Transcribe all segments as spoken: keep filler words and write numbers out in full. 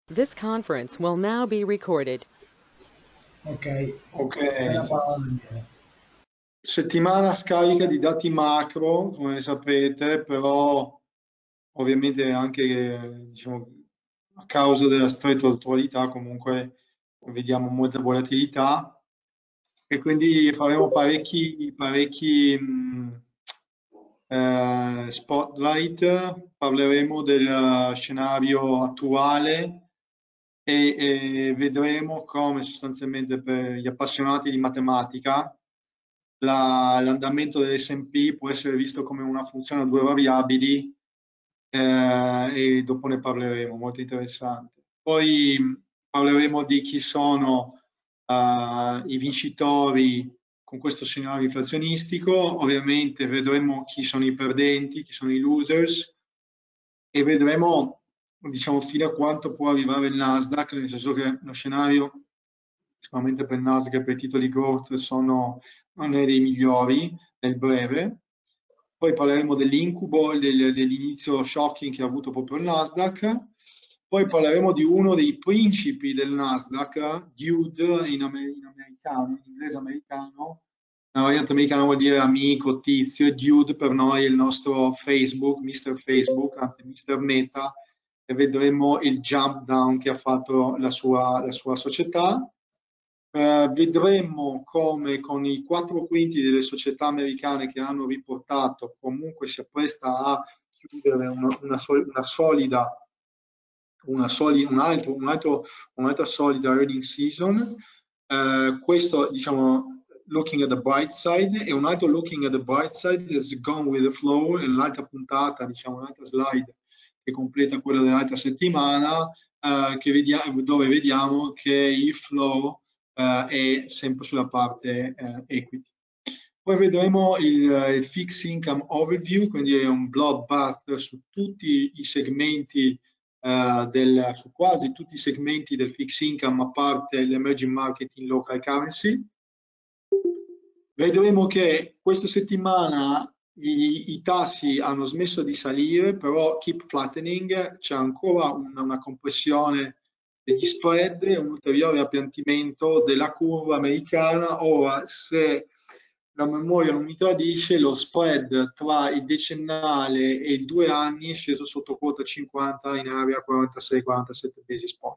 This conference will now be recorded. Ok, Ok, è la parola Daniele. settimana scarica di dati macro, come sapete, però ovviamente anche diciamo, a causa della stretta attualità comunque vediamo molta volatilità e quindi faremo parecchi, parecchi mh, eh, spotlight, parleremo del scenario attuale e, e vedremo come sostanzialmente per gli appassionati di matematica la- l'andamento dell'esse and pi può essere visto come una funzione a due variabili eh, e dopo ne parleremo, molto interessante. Poi mh, parleremo di chi sono eh, i vincitori con questo scenario inflazionistico, ovviamente vedremo chi sono i perdenti, chi sono i losers e vedremo diciamo fino a quanto può arrivare il Nasdaq, nel senso che lo scenario sicuramente per il Nasdaq e per i titoli growth sono, non è dei migliori nel breve. Poi parleremo dell'incubo, del, dell'inizio shocking che ha avuto proprio il Nasdaq. Poi parleremo di uno dei principi del Nasdaq, Dude in, amer in americano, in inglese americano. La variante americana vuol dire amico, tizio, e Dude per noi è il nostro Facebook, mister Facebook, anzi mister Meta, e vedremo il jump down che ha fatto la sua, la sua società. Eh, vedremo come con i quattro quinti delle società americane che hanno riportato comunque si appresta a chiudere una, una, sol una solida una soli un altro, un altro, un'altra solida earning season. Eh, questo diciamo looking at the bright side e un altro looking at the bright side is gone with the flow, e l'altra puntata, diciamo un'altra slide che completa quella dell'altra settimana, eh, che vediamo, dove vediamo che il flow eh, è sempre sulla parte eh, equity. Poi vedremo il, il fixed income overview, quindi è un bloodbath su tutti i segmenti Uh, del, su quasi tutti i segmenti del fixed income a parte l'emerging market in local currency. Vedremo che questa settimana i, i tassi hanno smesso di salire, però keep flattening, c'è ancora una, una compressione degli spread e un ulteriore appiattimento della curva americana. Ora, se la memoria non mi tradisce, lo spread tra il decennale e il due anni è sceso sotto quota cinquanta in area quarantasei quarantasette basis point.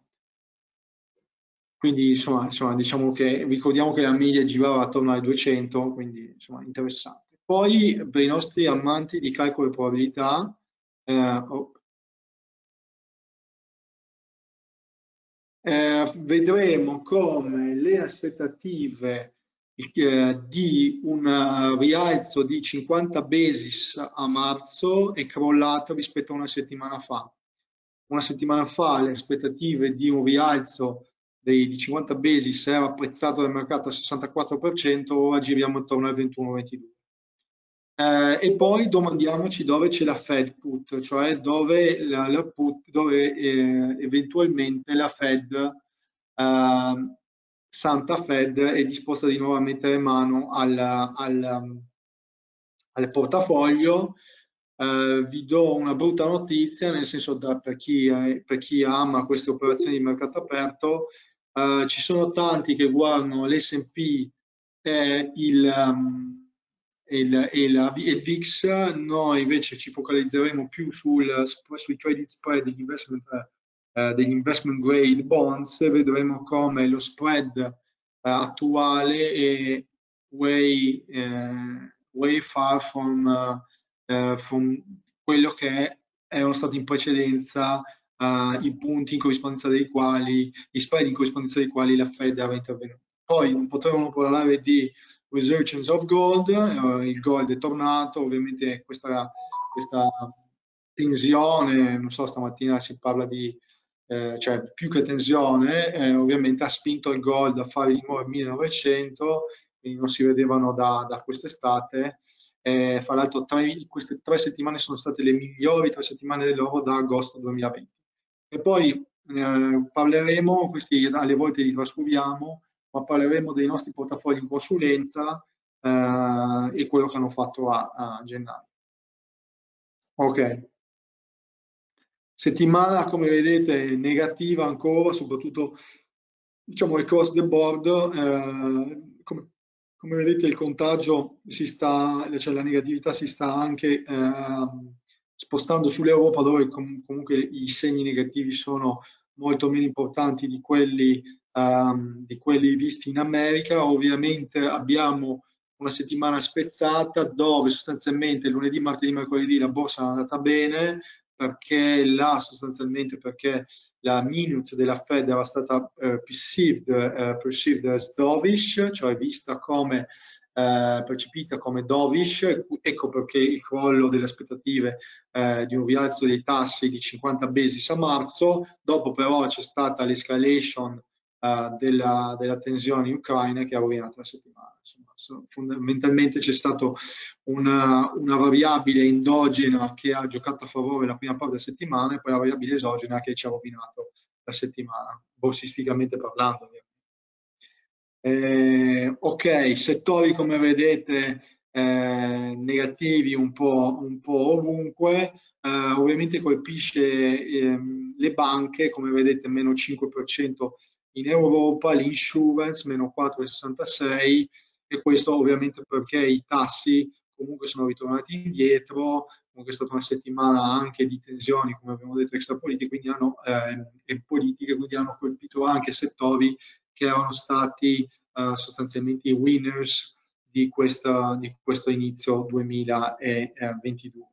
Quindi insomma, insomma, diciamo che ricordiamo che la media girava attorno ai duecento, quindi insomma interessante. Poi per i nostri amanti di calcolo di probabilità, eh, oh, eh, vedremo come le aspettative eh, di un rialzo di cinquanta basis a marzo è crollato rispetto a una settimana fa. Una settimana fa le aspettative di un rialzo dei, di cinquanta basis era apprezzato dal mercato al sessantaquattro per cento, ora giriamo intorno al ventuno ventidue. Eh, e poi domandiamoci dove c'è la Fed put, cioè dove, la, la put, dove eh, eventualmente la Fed, eh, Santa Fed, è disposta di nuovo a mettere mano al, al, al portafoglio. Eh, vi do una brutta notizia, nel senso da, per, chi, eh, per chi ama queste operazioni di mercato aperto, eh, ci sono tanti che guardano l'esse and pi e il, um, il, e la, il V I X, noi invece ci focalizzeremo più sul, sui credit spread degli investment, eh, degli investment grade bonds, vedremo come lo spread eh, attuale è way, eh, way far from, uh, uh, from quello che erano stati in precedenza uh, i punti in corrispondenza dei quali, gli spread in corrispondenza dei quali la Fed era intervenuta. Poi non potremmo parlare di resurgence of gold, uh, il gold è tornato, ovviamente questa, questa tensione, non so, stamattina si parla di eh, cioè più che tensione, eh, ovviamente ha spinto il gold a fare di nuovo il millenovecento, quindi non si vedevano da, da quest'estate. Eh, fra l'altro queste tre settimane sono state le migliori tre settimane dell'oro da agosto duemilaventi. E poi eh, parleremo, questi alle volte li trascuriamo, ma parleremo dei nostri portafogli in consulenza eh, e quello che hanno fatto a, a gennaio. Ok. Settimana, come vedete, negativa ancora, soprattutto diciamo across the board. Eh, come, come vedete il contagio si sta, cioè la negatività si sta anche eh, spostando sull'Europa, dove com comunque i segni negativi sono molto meno importanti di quelli, um, di quelli visti in America. Ovviamente abbiamo una settimana spezzata dove sostanzialmente lunedì, martedì, mercoledì la borsa è andata bene, perché là sostanzialmente perché la minute della Fed era stata uh, perceived, uh, perceived as dovish, cioè vista come uh, percepita come dovish. Ecco perché il crollo delle aspettative uh, di un rialzo dei tassi di cinquanta basis a marzo. Dopo però c'è stata l'escalation uh, della, della tensione in Ucraina che ha rovinato la settimana. Insomma, fondamentalmente c'è stata una, una variabile endogena che ha giocato a favore la prima parte della settimana e poi la variabile esogena che ci ha rovinato la settimana, borsisticamente parlando. Eh, ok, settori come vedete eh, negativi un po', un po' ovunque, eh, ovviamente colpisce ehm, le banche, come vedete meno cinque per cento in Europa, l'insurance meno quattro virgola sessantasei, e questo ovviamente perché i tassi comunque sono ritornati indietro. Comunque è stata una settimana anche di tensioni, come abbiamo detto, extrapolitiche, quindi hanno, eh, e politiche, quindi hanno colpito anche settori che erano stati eh, sostanzialmente i winners di, questa, di questo inizio duemilaventidue.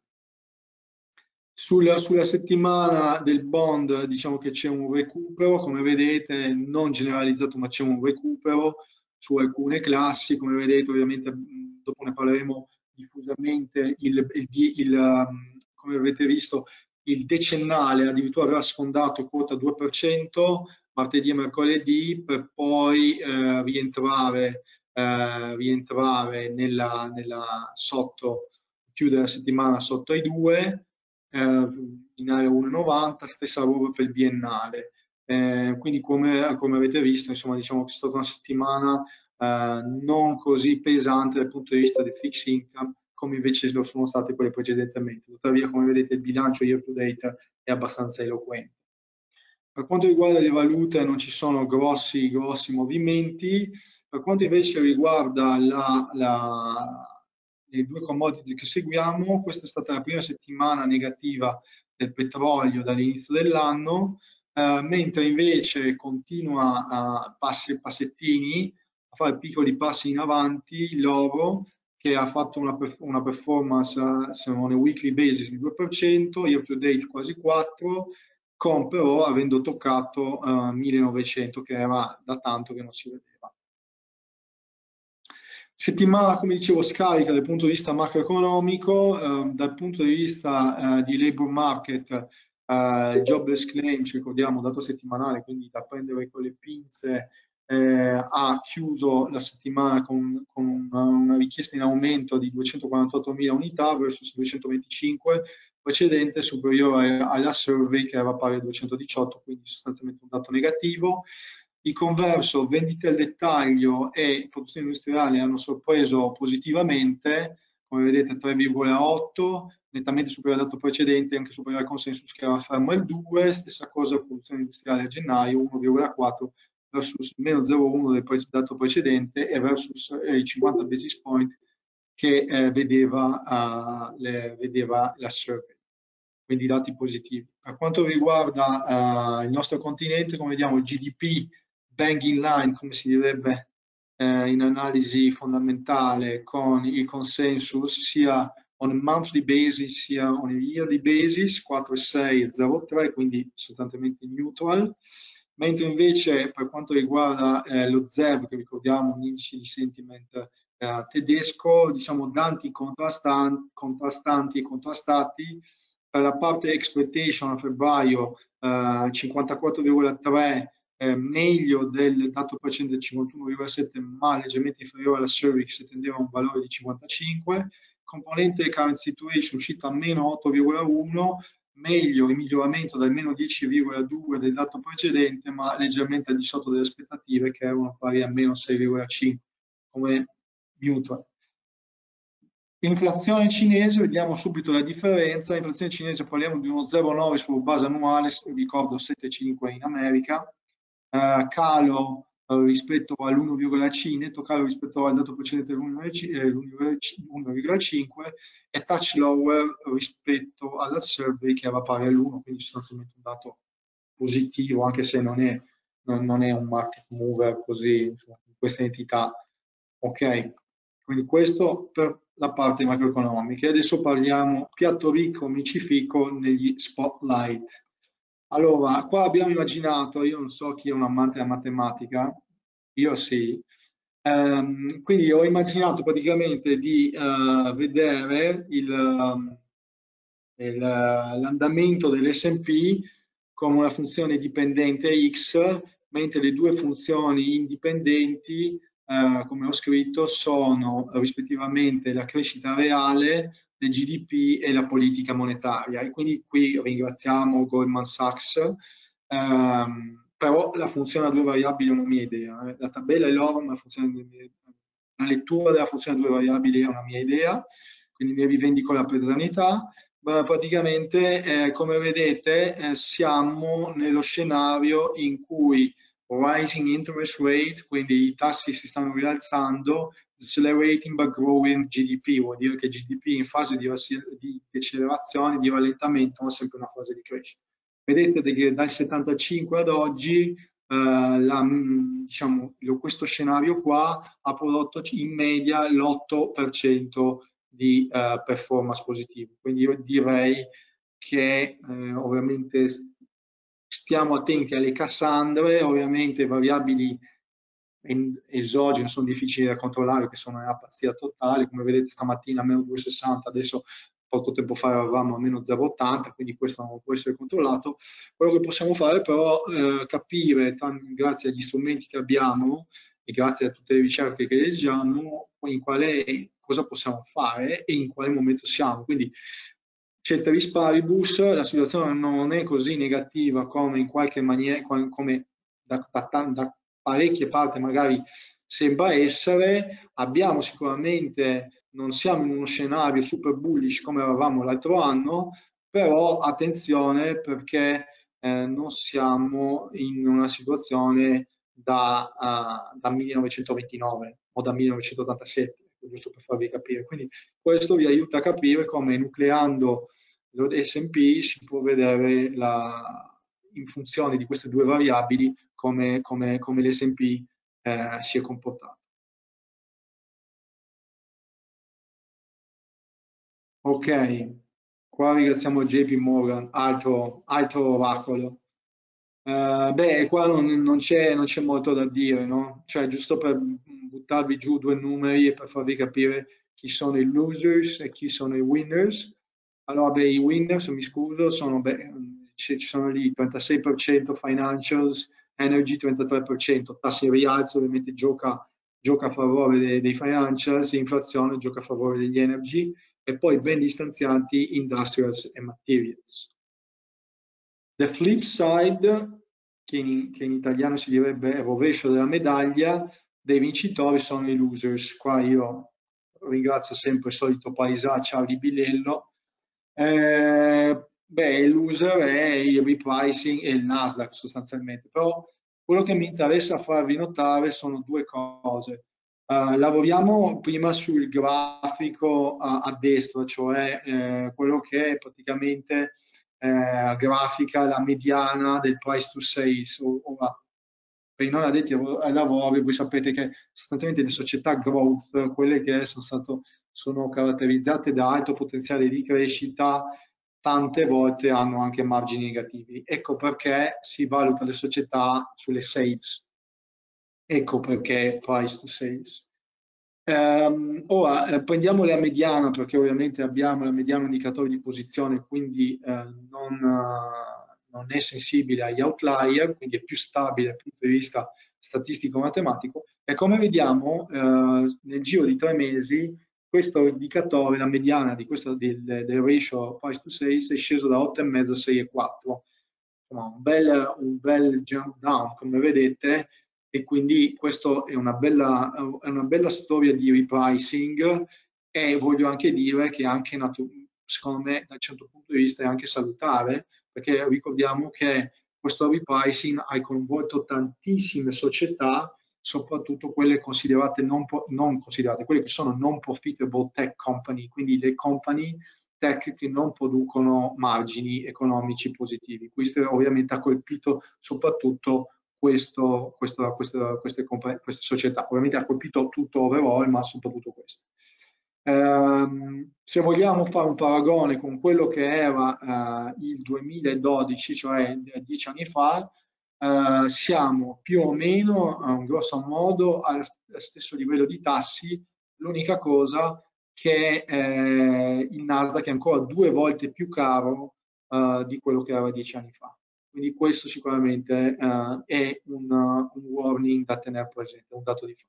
Sulla, sulla settimana del bond diciamo che c'è un recupero, come vedete, non generalizzato, ma c'è un recupero su alcune classi. Come vedete, ovviamente dopo ne parleremo diffusamente, il, il, il, come avete visto, il decennale addirittura aveva sfondato quota due per cento martedì e mercoledì, per poi eh, rientrare, eh, rientrare nella, nella sotto, chiudere la settimana sotto ai due, eh, in area uno virgola novanta, stessa roba per il biennale. Eh, quindi come, come avete visto, insomma, diciamo che è stata una settimana eh, non così pesante dal punto di vista del fixed income come invece lo sono state quelle precedentemente. Tuttavia, come vedete, il bilancio year to date è abbastanza eloquente. Per quanto riguarda le valute non ci sono grossi, grossi movimenti. Per quanto invece riguarda la, la, le due commodity che seguiamo, questa è stata la prima settimana negativa del petrolio dall'inizio dell'anno, eh, mentre invece continua a passi, passettini, a fare piccoli passi in avanti l'oro, che ha fatto una, una performance on a weekly basis di due per cento, year to date quasi quattro per cento, con però avendo toccato uh, millenovecento, che era da tanto che non si vedeva. Settimana, come dicevo, scarica dal punto di vista macroeconomico, eh, dal punto di vista eh, di labor market, eh, jobless claims, ricordiamo, dato settimanale, quindi da prendere con le pinze, eh, ha chiuso la settimana con, con una, una richiesta in aumento di duecentoquarantottomila unità versus duecentoventicinque precedente, superiore alla survey che era pari a duecentodiciotto, quindi sostanzialmente un dato negativo. Di converso, vendite al dettaglio e produzione industriale hanno sorpreso positivamente, come vedete tre virgola otto, nettamente superiore al dato precedente, anche superiore al consensus che era fermo al due, stessa cosa produzione industriale a gennaio, uno virgola quattro versus meno zero virgola uno del dato precedente e versus eh, i cinquanta basis point che eh, vedeva, uh, le, vedeva la survey. Quindi dati positivi. Per quanto riguarda uh, il nostro continente, come vediamo, il G D P bang in line, come si direbbe eh, in analisi fondamentale, con il consensus sia on a monthly basis sia on a yearly basis, quattro virgola sei e zero virgola tre, quindi sostanzialmente neutral. Mentre invece per quanto riguarda eh, lo Z E V, che ricordiamo un indice di sentiment eh, tedesco, diciamo dati contrastanti, contrastanti e contrastati. Per la parte expectation a febbraio eh, cinquantaquattro virgola tre, eh, meglio del dato precedente del cinquantuno virgola sette, ma leggermente inferiore alla survey che si tendeva a un valore di cinquantacinque. Componente current situation uscita a meno otto virgola uno, meglio in miglioramento dal meno dieci virgola due del dato precedente, ma leggermente al di sotto delle aspettative che erano pari a meno sei virgola cinque come neutral. Inflazione cinese, vediamo subito la differenza. Inflazione cinese, parliamo di uno zero virgola nove su base annuale, ricordo sette virgola cinque in America, eh, calo eh, rispetto all'uno virgola cinque, netto calo rispetto al dato precedente dell'uno virgola cinque e touch lower rispetto alla survey che era pari all'uno, quindi sostanzialmente un dato positivo, anche se non è, non, non è un market mover così, insomma, questa entità. Ok, quindi questo per la parte macroeconomica. E adesso parliamo piatto ricco, micifico negli spotlight. Allora, qua abbiamo immaginato, io non so chi è un amante della matematica, io sì, um, quindi ho immaginato praticamente di uh, vedere il, il, l'andamento dell'esse and pi come una funzione dipendente x, mentre le due funzioni indipendenti, eh, come ho scritto, sono rispettivamente la crescita reale del G D P e la politica monetaria. E quindi qui ringraziamo Goldman Sachs, ehm, però la funzione a due variabili è una mia idea. Eh. La tabella è loro, ma la, funzione, la lettura della funzione a due variabili è una mia idea, quindi ne rivendico la paternità. Beh, praticamente, eh, come vedete, eh, siamo nello scenario in cui rising interest rate, quindi i tassi si stanno rialzando, accelerating but growing G D P, vuol dire che G D P in fase di, di decelerazione, di rallentamento, è sempre una fase di crescita. Vedete che dal settantacinque ad oggi, eh, la, diciamo, questo scenario qua ha prodotto in media l'otto per cento di uh, performance positivo. Quindi io direi che eh, ovviamente stiamo attenti alle Cassandre, ovviamente variabili esogene sono difficili da controllare, che sono nella pazzia totale, come vedete stamattina a meno due virgola sessanta, adesso poco tempo fa eravamo a meno zero virgola ottanta, quindi questo non può essere controllato. Quello che possiamo fare però eh, capire, grazie agli strumenti che abbiamo e grazie a tutte le ricerche che leggiamo, in quale, cosa possiamo fare e in quale momento siamo. Quindi ceteris paribus, la situazione non è così negativa come in qualche maniera, come da, da, da parecchie parti magari sembra essere. Abbiamo sicuramente, non siamo in uno scenario super bullish come eravamo l'altro anno, però attenzione perché eh, non siamo in una situazione da, uh, da millenovecentoventinove o da millenovecentottantasette, giusto per farvi capire. Quindi questo vi aiuta a capire come nucleando l'esse and pi si può vedere la, in funzione di queste due variabili come, come, come l'esse and pi eh, si è comportato. Ok, qua ringraziamo J P Morgan, altro, altro oracolo. Uh, beh, qua non, non c'è molto da dire, no? Cioè, giusto per buttarvi giù due numeri e per farvi capire chi sono i losers e chi sono i winners. Allora, beh, i winners, mi scuso, sono, beh, ci sono lì trentasei per cento financials, energy trentatré per cento, tassi in rialzo, ovviamente gioca, gioca a favore dei, dei financials, inflazione gioca a favore degli energy, e poi ben distanziati industrials e materials. The flip side, che in, che in italiano si direbbe rovescio della medaglia, dei vincitori sono i losers. Qua io ringrazio sempre il solito paesaccio di Bilello. Eh, beh, il loser è il repricing e il Nasdaq sostanzialmente, però quello che mi interessa farvi notare sono due cose. Uh, lavoriamo prima sul grafico a, a destra, cioè eh, quello che è praticamente eh, grafica la mediana del price to sales. Ora, per i non addetti ai lavori, voi sapete che sostanzialmente le società growth, quelle che sono, stato, sono caratterizzate da alto potenziale di crescita, tante volte hanno anche margini negativi. Ecco perché si valuta le società sulle sales. Ecco perché price to sales. Um, ora eh, prendiamo la mediana, perché ovviamente abbiamo la mediana indicatore di posizione, quindi eh, non, uh, non è sensibile agli outlier, quindi è più stabile dal punto di vista statistico-matematico, e come vediamo eh, nel giro di tre mesi questo indicatore, la mediana di questo, del, del ratio price to sales, è sceso da otto virgola cinque a sei virgola quattro, un bel, un bel jump down come vedete, e quindi questa è una bella, è una bella storia di repricing e voglio anche dire che anche secondo me da un certo punto di vista è anche salutare, perché ricordiamo che questo repricing ha coinvolto tantissime società, soprattutto quelle considerate non, non considerate, quelle che sono non profitable tech company, quindi le company tech che non producono margini economici positivi. Questo ovviamente ha colpito soprattutto questo, questo, questo, queste, queste società. Ovviamente ha colpito tutto overall, ma soprattutto questo. Um, se vogliamo fare un paragone con quello che era uh, il duemiladodici, cioè dieci anni fa, uh, siamo più o meno, uh, grosso modo, allo stesso livello di tassi. L'unica cosa che eh, il Nasdaq è ancora due volte più caro uh, di quello che era dieci anni fa. Quindi questo sicuramente uh, è un, uh, un warning da tenere presente, un dato di fatto.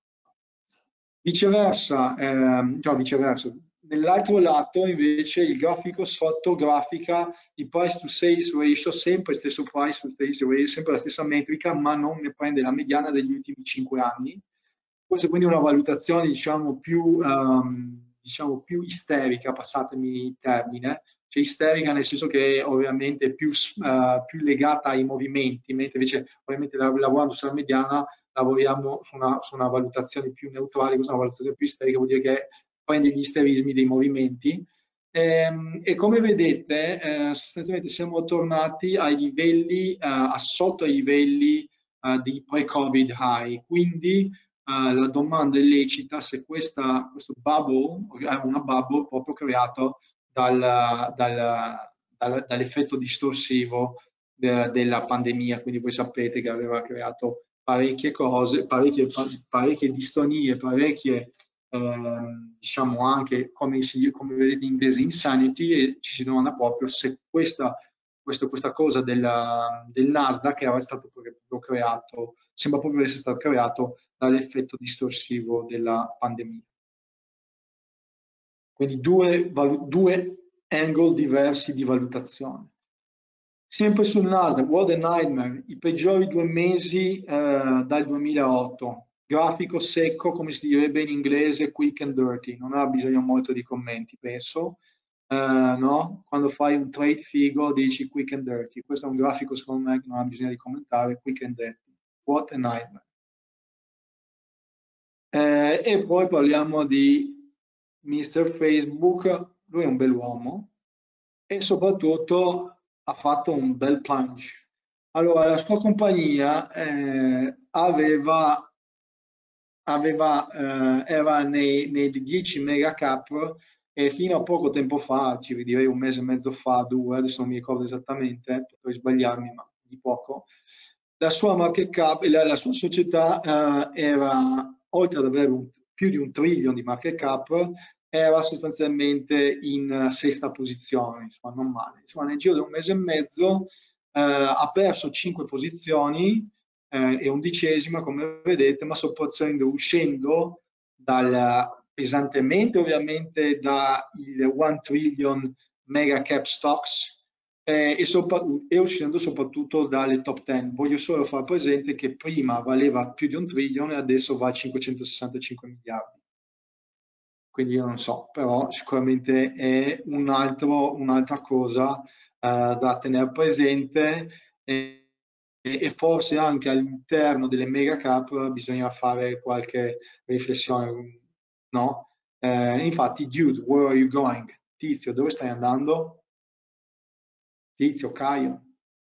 Viceversa, ehm, no, viceversa, nell'altro lato invece il grafico sotto grafica il price to sales ratio, sempre il stesso price to sales ratio, sempre la stessa metrica, ma non ne prende la mediana degli ultimi cinque anni. Questa è quindi una valutazione, diciamo, più, um, diciamo, più isterica, passatemi il termine, cioè isterica nel senso che ovviamente è più, uh, più legata ai movimenti, mentre invece ovviamente lavorando sulla mediana lavoriamo su una, su una valutazione più neutrale, questa è una valutazione più isterica, vuol dire che prende gli isterismi dei movimenti. E, e come vedete, eh, sostanzialmente siamo tornati ai livelli, eh, a sotto ai livelli eh, di pre-Covid high, quindi eh, la domanda è lecita se questa, questo bubble è una bubble proprio creato dal, dal, dal, dall'effetto distorsivo de, della pandemia, quindi voi sapete che aveva creato parecchie cose, parecchie, parecchie distonie, parecchie, eh, diciamo anche, come, si, come vedete in inglese, insanity, e ci si domanda proprio se questa, questo, questa cosa della, del Nasdaq era stato proprio creato, sembra proprio essere stato creato dall'effetto distorsivo della pandemia. Quindi due, due angle diversi di valutazione. Sempre sul Nasdaq, what a nightmare, i peggiori due mesi eh, dal duemilaotto, grafico secco, come si direbbe in inglese, quick and dirty, non ha bisogno molto di commenti, penso, eh, no? Quando fai un trade figo dici quick and dirty, questo è un grafico secondo me che non ha bisogno di commentare, quick and dirty, what a nightmare. Eh, e poi parliamo di mister Facebook, lui è un bell'uomo e soprattutto ha fatto un bel plunge. Allora, la sua compagnia eh, aveva, aveva eh, era nei, nei dieci mega cap e fino a poco tempo fa, ci direi un mese e mezzo fa, due, adesso non mi ricordo esattamente, potrei sbagliarmi, ma di poco, la sua market cap, la, la sua società eh, era, oltre ad avere un, più di un trillion di market cap, era sostanzialmente in sesta posizione, insomma non male. Insomma, nel giro di un mese e mezzo eh, ha perso cinque posizioni eh, e undicesima, come vedete, ma soprattutto uscendo dal, pesantemente ovviamente dal one trillion mega cap stocks eh, e, sopra, e uscendo soprattutto dalle top dieci. Voglio solo far presente che prima valeva più di un trillion e adesso va a cinquecentosessantacinque miliardi. Quindi io non so, però sicuramente è un altro, un'altra cosa eh, da tenere presente e, e forse anche all'interno delle mega cap bisogna fare qualche riflessione, no? Eh, infatti, dude, where are you going? Tizio, dove stai andando? Tizio, Caio.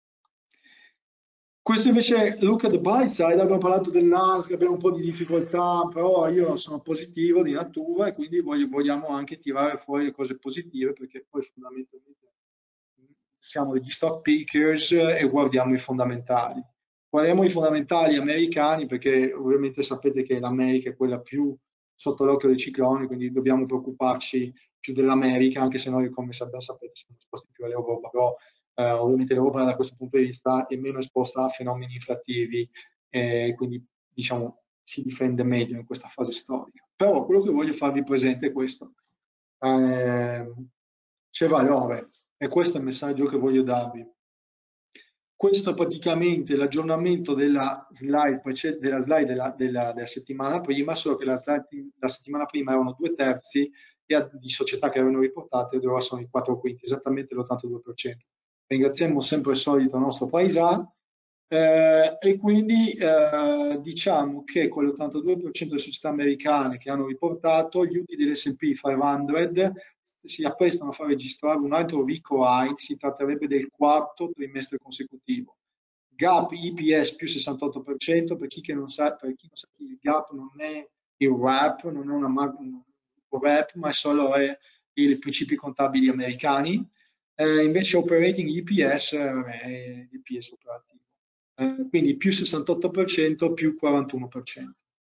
Questo invece, look at the buy side, abbiamo parlato del Nasdaq, abbiamo un po' di difficoltà, però io sono positivo di natura e quindi voglio, vogliamo anche tirare fuori le cose positive perché poi fondamentalmente siamo degli stock pickers e guardiamo i fondamentali. Guardiamo i fondamentali americani perché ovviamente sapete che l'America è quella più sotto l'occhio dei cicloni, quindi dobbiamo preoccuparci più dell'America, anche se noi, come sapete, siamo esposti più all'Europa, però eh, ovviamente l'Europa da questo punto di vista è meno esposta a fenomeni inflattivi e quindi diciamo si difende meglio in questa fase storica. Però quello che voglio farvi presente è questo. Eh, c'è valore e questo è il messaggio che voglio darvi. Questo è praticamente l'aggiornamento della slide, della, slide della, della, della settimana prima, solo che la, la settimana prima erano due terzi e di società che erano riportate, ed ora sono i quattro quinti, esattamente l'ottantadue per cento. Ringraziamo sempre il solito nostro paesà, eh, e quindi eh, diciamo che con l'ottantadue per cento delle società americane che hanno riportato, gli utili dell'esse and P cinquecento si apprestano a far registrare un altro record high, si tratterebbe del quarto trimestre consecutivo. Gap I P S più sessantotto per cento, per chi che non sa, per chi non sa che il Gap non è il W A P, non è una un W A P, ma è solo è i principi contabili americani. Eh, invece operating E P S è l'E P S operativo. Eh, quindi più sessantotto per cento più quarantuno per cento.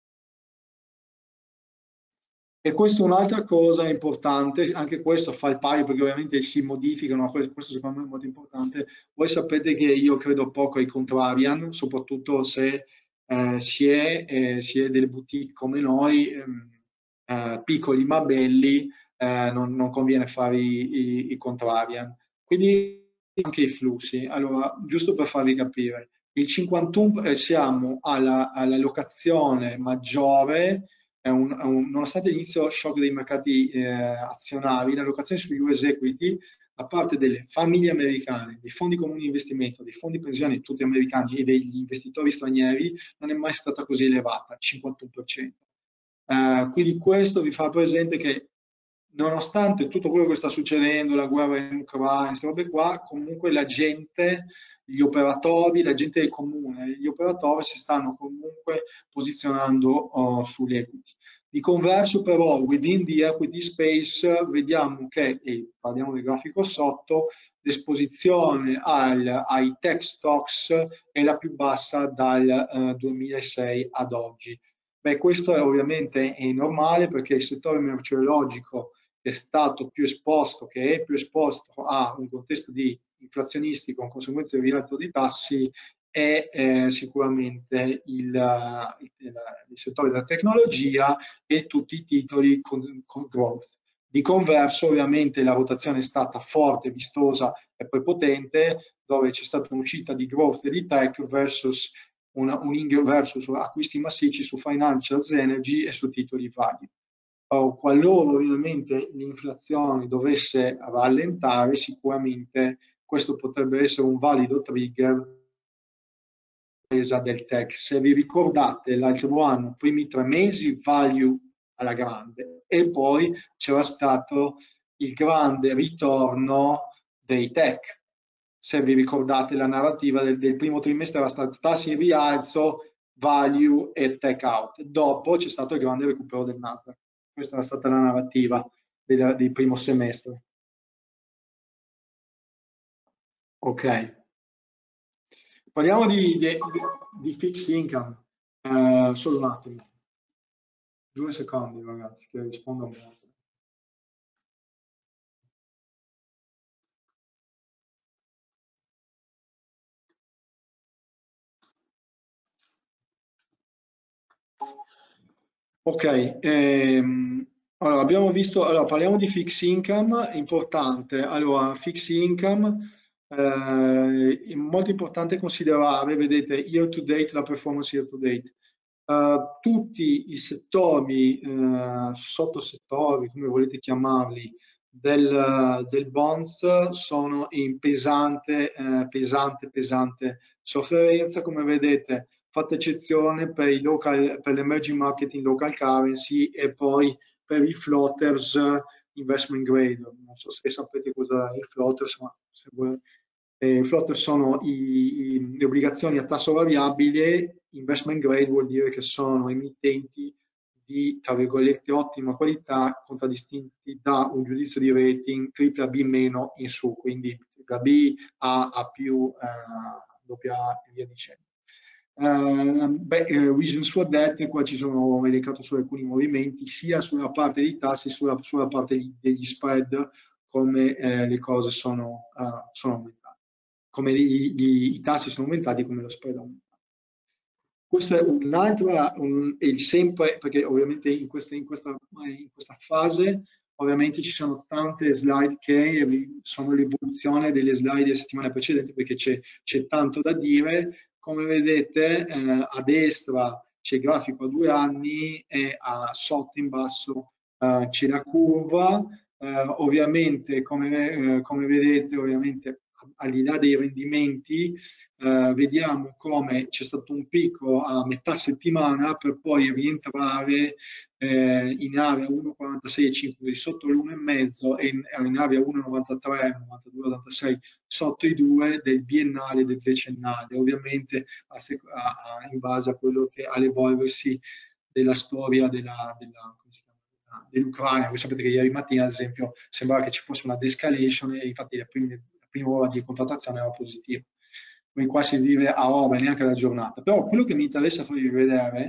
E questa è un'altra cosa importante, anche questo fa il pari perché ovviamente si modificano, questo secondo me è molto importante. Voi sapete che io credo poco ai contrarian, soprattutto se eh, si, è, eh, si è delle boutique come noi, ehm, eh, piccoli ma belli, eh, non, non conviene fare i, i, i contrarian. Quindi anche i flussi. Allora, giusto per farvi capire, il cinquantuno eh, siamo alla, alla locazione maggiore. È un, è un, nonostante l'inizio shock dei mercati eh, azionari, la locazione sugli U S equity da parte delle famiglie americane, dei fondi comuni di investimento, dei fondi pensioni tutti americani e degli investitori stranieri non è mai stata così elevata, cinquantuno per cento. Eh, quindi questo vi fa presente che nonostante tutto quello che sta succedendo, la guerra in Ucraina, queste robe qua, comunque la gente, gli operatori, la gente del comune, gli operatori si stanno comunque posizionando uh, sulle equity. Di converso però, within the equity space, vediamo che, e parliamo del grafico sotto, l'esposizione al, ai tech stocks è la più bassa dal uh, duemilasei ad oggi. Beh, questo è ovviamente è normale perché il settore merceologico è stato più esposto, che è più esposto a un contesto di inflazionistico con conseguenze di rialzo dei tassi, è eh, sicuramente il, il, il settore della tecnologia e tutti i titoli con, con growth. Di converso, ovviamente, la rotazione è stata forte, vistosa e prepotente, dove c'è stata un'uscita di growth e di tech versus una, un ingresso su acquisti massicci su financials, energy e su titoli value. Oh, qualora ovviamente l'inflazione dovesse rallentare, sicuramente questo potrebbe essere un valido trigger del tech. Se vi ricordate, l'altro anno, primi tre mesi, value alla grande, e poi c'era stato il grande ritorno dei tech. Se vi ricordate la narrativa del, del primo trimestre era stata tassi in rialzo, value e tech out. Dopo c'è stato il grande recupero del Nasdaq. Questa era stata la narrativa del, del primo semestre. Ok. Parliamo di, di, di fixed income. Uh, solo un attimo. Due secondi, ragazzi, che rispondo molto. Ok, ehm, allora abbiamo visto, allora parliamo di fixed income, importante. Allora, fixed income, eh, è molto importante considerare, vedete, year to date, la performance year to date. Uh, tutti i settori, uh, sottosettori, come volete chiamarli, del, del bonds sono in pesante, eh, pesante, pesante sofferenza. Come vedete, fatta eccezione per i local, per l'emerging market in local currency e poi per i floaters investment grade. Non so se sapete cosa è i floaters, ma se voi, eh, i floater sono i, i, le obbligazioni a tasso variabile. Investment grade vuol dire che sono emittenti di, tra virgolette, ottima qualità, contraddistinti da un giudizio di rating tripla B meno in su, quindi tripla B, A, A più, eh, doppia A e via dicendo. Uh, beh, uh, reasons for that, qua ci sono elencato solo alcuni movimenti, sia sulla parte dei tassi, sia sulla, sulla parte degli spread, come eh, le cose sono, uh, sono aumentate, come gli, gli, i tassi sono aumentati, come lo spread è aumentato. Questo è un'altra, un, è sempre, perché ovviamente in questa, in, questa, in questa fase ovviamente ci sono tante slide che sono l'evoluzione delle slide delle settimane precedenti, perché c'è tanto da dire. Come vedete, eh, a destra c'è il grafico a due anni e a sotto in basso uh, c'è la curva, uh, ovviamente come, uh, come vedete, ovviamente al di là dei rendimenti, uh, vediamo come c'è stato un picco a metà settimana per poi rientrare eh, in area uno virgola quarantasei cinque sotto l'uno virgola cinque e in, in area uno virgola novantatré, novantadue, ottantasei sotto i due del biennale e del decennale, ovviamente a, a, in base a quello che all'evolversi della storia della, della, dell'Ucraina. Voi sapete che ieri mattina, ad esempio, sembrava che ci fosse una de-escalation e infatti la prima, la prima ora di contrattazione era positiva. Quindi qua si vive a ore, neanche la giornata. Però quello che mi interessa farvi vedere,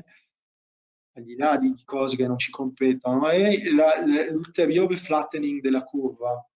al di là di cose che non ci competono, è l'ulteriore flattening della curva.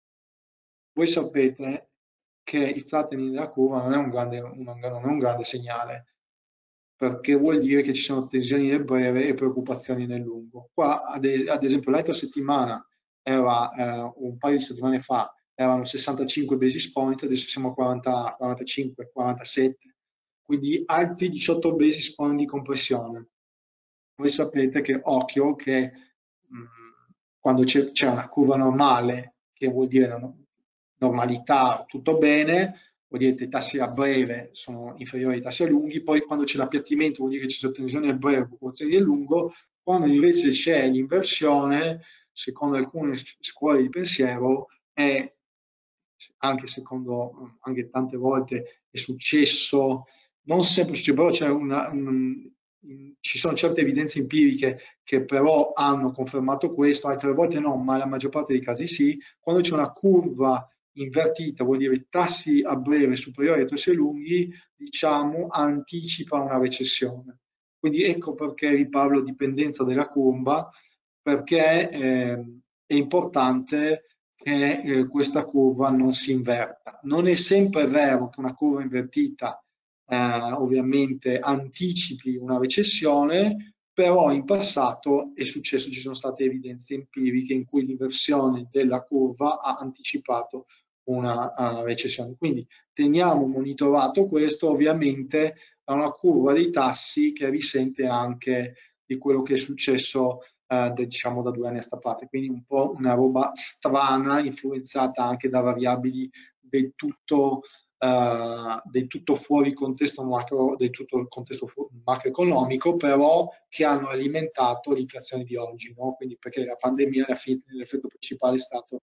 Voi sapete che il flattening della curva non è un grande, non è un grande segnale, perché vuol dire che ci sono tensioni nel breve e preoccupazioni nel lungo. Qua, ad, ad esempio, l'altra settimana, era eh, un paio di settimane fa, erano sessantacinque basis point, adesso siamo a quaranta, quarantacinque, quarantasette, quindi altri diciotto basis point di compressione. Voi sapete che, occhio, che mh, quando c'è una curva normale, che vuol dire normalità, tutto bene, vuol dire che i tassi a breve sono inferiori ai tassi a lunghi, poi quando c'è l'appiattimento vuol dire che ci sono tensioni a breve e preoccupazioni a lungo, quando invece c'è l'inversione, secondo alcune scuole di pensiero, è, anche secondo, anche tante volte è successo, non sempre succede, però c'è una, un, ci sono certe evidenze empiriche che però hanno confermato questo, altre volte no, ma la maggior parte dei casi sì. Quando c'è una curva invertita, vuol dire tassi a breve superiori ai tassi a lunghi, diciamo, anticipa una recessione. Quindi ecco perché vi parlo di dipendenza della curva, perché eh, è importante che eh, questa curva non si inverta. Non è sempre vero che una curva invertita eh, ovviamente anticipi una recessione, però in passato è successo, ci sono state evidenze empiriche in cui l'inversione della curva ha anticipato una uh, recessione. Quindi teniamo monitorato questo, ovviamente è una curva dei tassi che risente anche di quello che è successo uh, de, diciamo da due anni a sta parte, quindi un po' una roba strana, influenzata anche da variabili del tutto Uh, del tutto fuori contesto macro, del tutto il contesto macroeconomico, però che hanno alimentato l'inflazione di oggi, no? Quindi perché la pandemia alla fine l'effetto principale è stato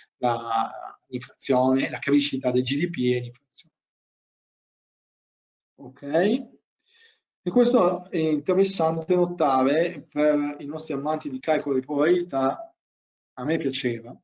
l'inflazione, la crescita del G D P e l'inflazione. Ok? E questo è interessante notare per i nostri amanti di calcolo di probabilità, a me piaceva.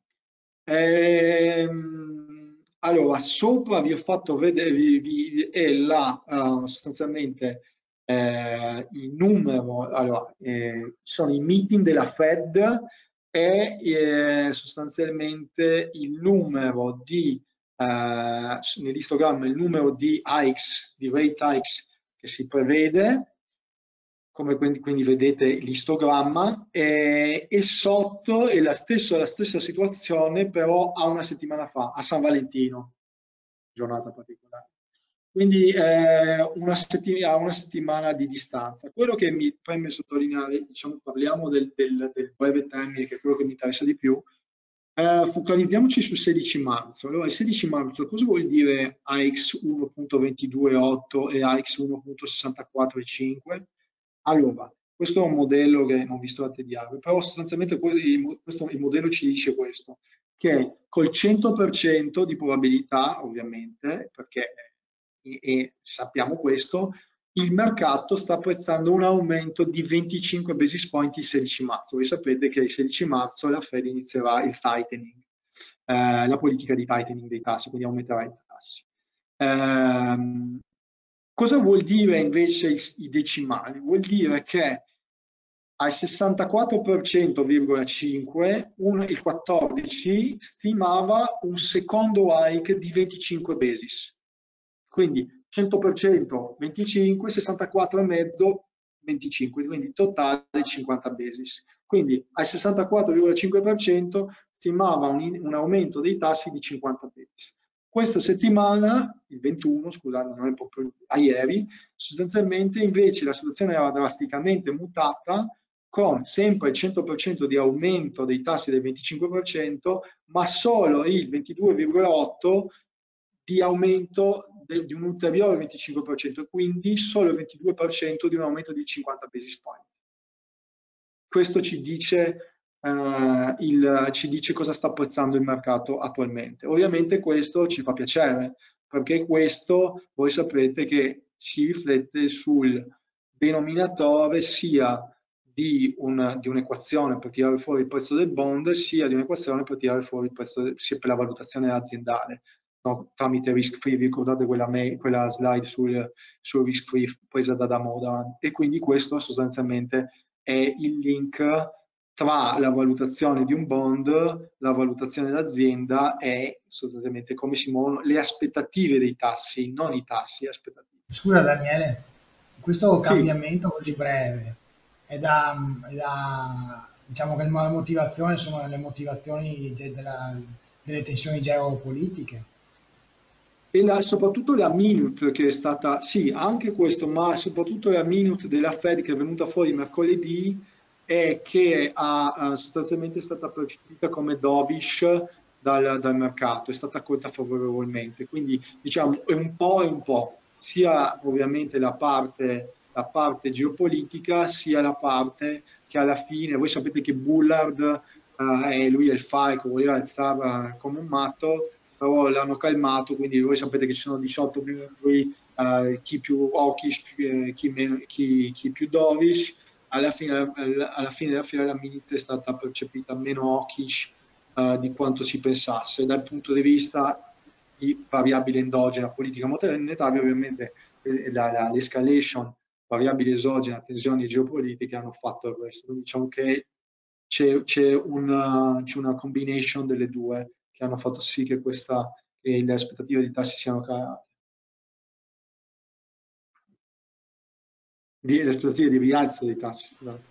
Ehm, Allora, sopra vi ho fatto vedere, vi, vi, è la, uh, sostanzialmente eh, il numero, allora, eh, sono i meeting della Fed e eh, sostanzialmente il numero di, eh, nell'istogramma, il numero di hikes, di rate hikes che si prevede, come quindi, quindi vedete l'istogramma, e, e sotto è la stessa, la stessa situazione però a una settimana fa, a San Valentino, giornata particolare. Quindi eh, una settimana, a una settimana di distanza. Quello che mi preme sottolineare, diciamo, parliamo del, del, del breve termine, che è quello che mi interessa di più, eh, focalizziamoci sul sedici marzo. Allora, il sedici marzo cosa vuol dire A X uno virgola ventidue otto e A X uno virgola sessantaquattro cinque? Allora, questo è un modello che non vi sto a tediare, però sostanzialmente questo, il modello ci dice questo, che col cento per cento di probabilità, ovviamente, perché e, e sappiamo questo, il mercato sta apprezzando un aumento di venticinque basis point il sedici marzo. Voi sapete che il sedici marzo la Fed inizierà il tightening, eh, la politica di tightening dei tassi, quindi aumenterà i tassi. Eh, cosa vuol dire invece i, i decimali? Vuol dire che al sessantaquattro per cento virgola cinque, un, il quattordici stimava un secondo hike di venticinque basis. Quindi cento per cento venticinque, sessantaquattro virgola cinque venticinque, quindi totale cinquanta basis. Quindi al sessantaquattro virgola cinque per cento stimava un, un aumento dei tassi di cinquanta basis. Questa settimana, il ventuno, scusate, non è proprio a ieri, sostanzialmente invece la situazione era drasticamente mutata, con sempre il cento per cento di aumento dei tassi del venticinque per cento, ma solo il ventidue virgola otto per cento di aumento de, di un ulteriore venticinque per cento, quindi solo il ventidue per cento di un aumento di cinquanta basis point. Questo ci dice, uh, il, ci dice cosa sta apprezzando il mercato attualmente. Ovviamente questo ci fa piacere, perché questo voi saprete che si riflette sul denominatore sia di, un, di un'equazione per tirare fuori il prezzo del bond, sia di un'equazione per tirare fuori il prezzo, sia per la valutazione aziendale, no? Tramite risk free. Vi ricordate quella, quella slide sul, sul risk free presa da Damodaran? E quindi questo sostanzialmente è il link tra la valutazione di un bond, la valutazione dell'azienda e sostanzialmente come si muovono le aspettative dei tassi, non i tassi, aspettative. Scusa Daniele, questo cambiamento sì. Così breve è da, è da, diciamo che le motivazioni sono le motivazioni della, delle tensioni geopolitiche. E la, soprattutto la minute che è stata, sì, anche questo, ma soprattutto la minute della Fed che è venuta fuori mercoledì e che ha, ha sostanzialmente è stata percepita come dovish dal, dal mercato, è stata accolta favorevolmente. Quindi diciamo è un po' e un po', sia ovviamente la parte, la parte geopolitica, sia la parte che alla fine, voi sapete che Bullard, eh, lui è il falco, voleva alzare come un matto, però l'hanno calmato, quindi voi sapete che ci sono diciotto membri, uh, chi più hawkish, chi, chi, meno, chi, chi più dovish. Alla fine, alla fine della fiera la minute è stata percepita meno hawkish uh, di quanto si pensasse. Dal punto di vista di variabile endogena, politica monetaria, ovviamente l'escalation, variabile esogena, tensioni geopolitiche hanno fatto il resto. Quindi diciamo che c'è una, una combination delle due che hanno fatto sì che, questa, che le aspettative di tassi siano calate. Di, le aspettative di rialzo dei tassi, scusate.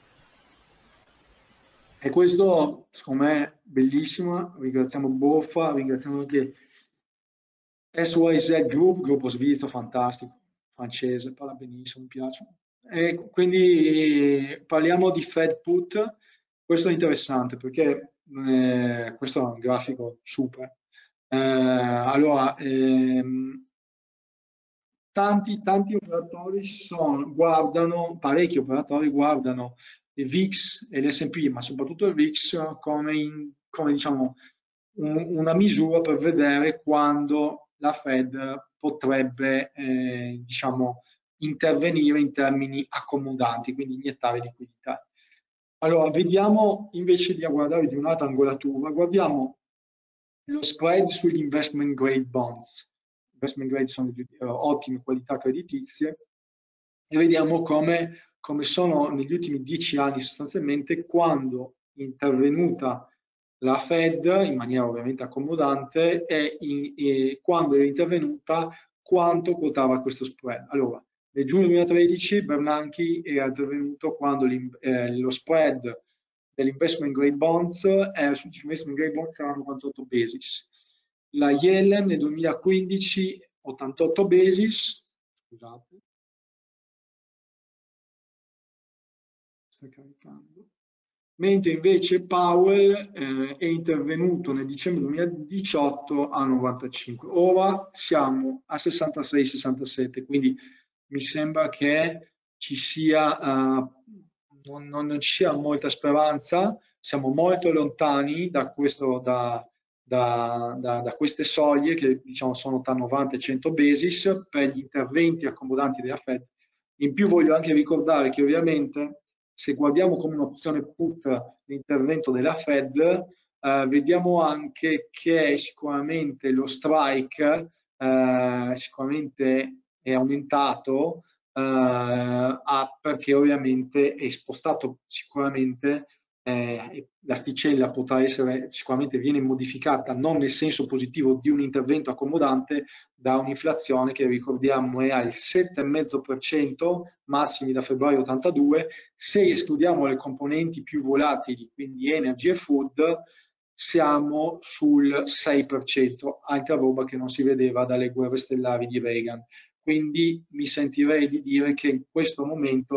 E questo, secondo me, è bellissimo. Ringraziamo Boffa, ringraziamo anche S Y Z Group, gruppo svizzero fantastico, francese, parla benissimo, mi piace. E quindi parliamo di Fed Put. Questo è interessante perché eh, questo è un grafico super. Eh, allora, ehm, tanti, tanti operatori sono, guardano, parecchi operatori guardano il V I X e l'S and P, ma soprattutto il V I X come, in, come diciamo, un, una misura per vedere quando la Fed potrebbe eh, diciamo, intervenire in termini accomodanti, quindi iniettare liquidità. Allora, vediamo invece di guardare di un'altra angolatura, guardiamo lo spread sugli investment grade bonds. Investment grade sono di uh, ottime qualità creditizie e vediamo come, come sono negli ultimi dieci anni sostanzialmente quando è intervenuta la Fed in maniera ovviamente accomodante e, in, e quando è intervenuta quanto quotava questo spread. Allora, nel giugno duemilatredici Bernanke era intervenuto quando eh, lo spread dell'investment grade bonds eh, sugli investment grade bonds era novantotto basis. La Yellen nel duemilaquindici ottantotto basis, scusate, sta caricando. Mentre invece Powell eh, è intervenuto nel dicembre duemiladiciotto a novantacinque. Ora siamo a sessantasei sessantasette, quindi mi sembra che ci sia, uh, non, non ci sia molta speranza, siamo molto lontani da, questo, da, da, da, da queste soglie che diciamo sono tra novanta e cento basis per gli interventi accomodanti della Fed. In più voglio anche ricordare che ovviamente se guardiamo come un'opzione put l'intervento della Fed, eh, vediamo anche che sicuramente lo strike eh, sicuramente è aumentato eh, a, perché ovviamente è spostato sicuramente eh, l'asticella potrà essere sicuramente viene modificata non nel senso positivo di un intervento accomodante da un'inflazione che ricordiamo è al sette virgola cinque per cento massimi da febbraio ottantadue. Se escludiamo le componenti più volatili, quindi energy e food, siamo sul sei per cento, altra roba che non si vedeva dalle guerre stellari di Reagan. Quindi mi sentirei di dire che in questo momento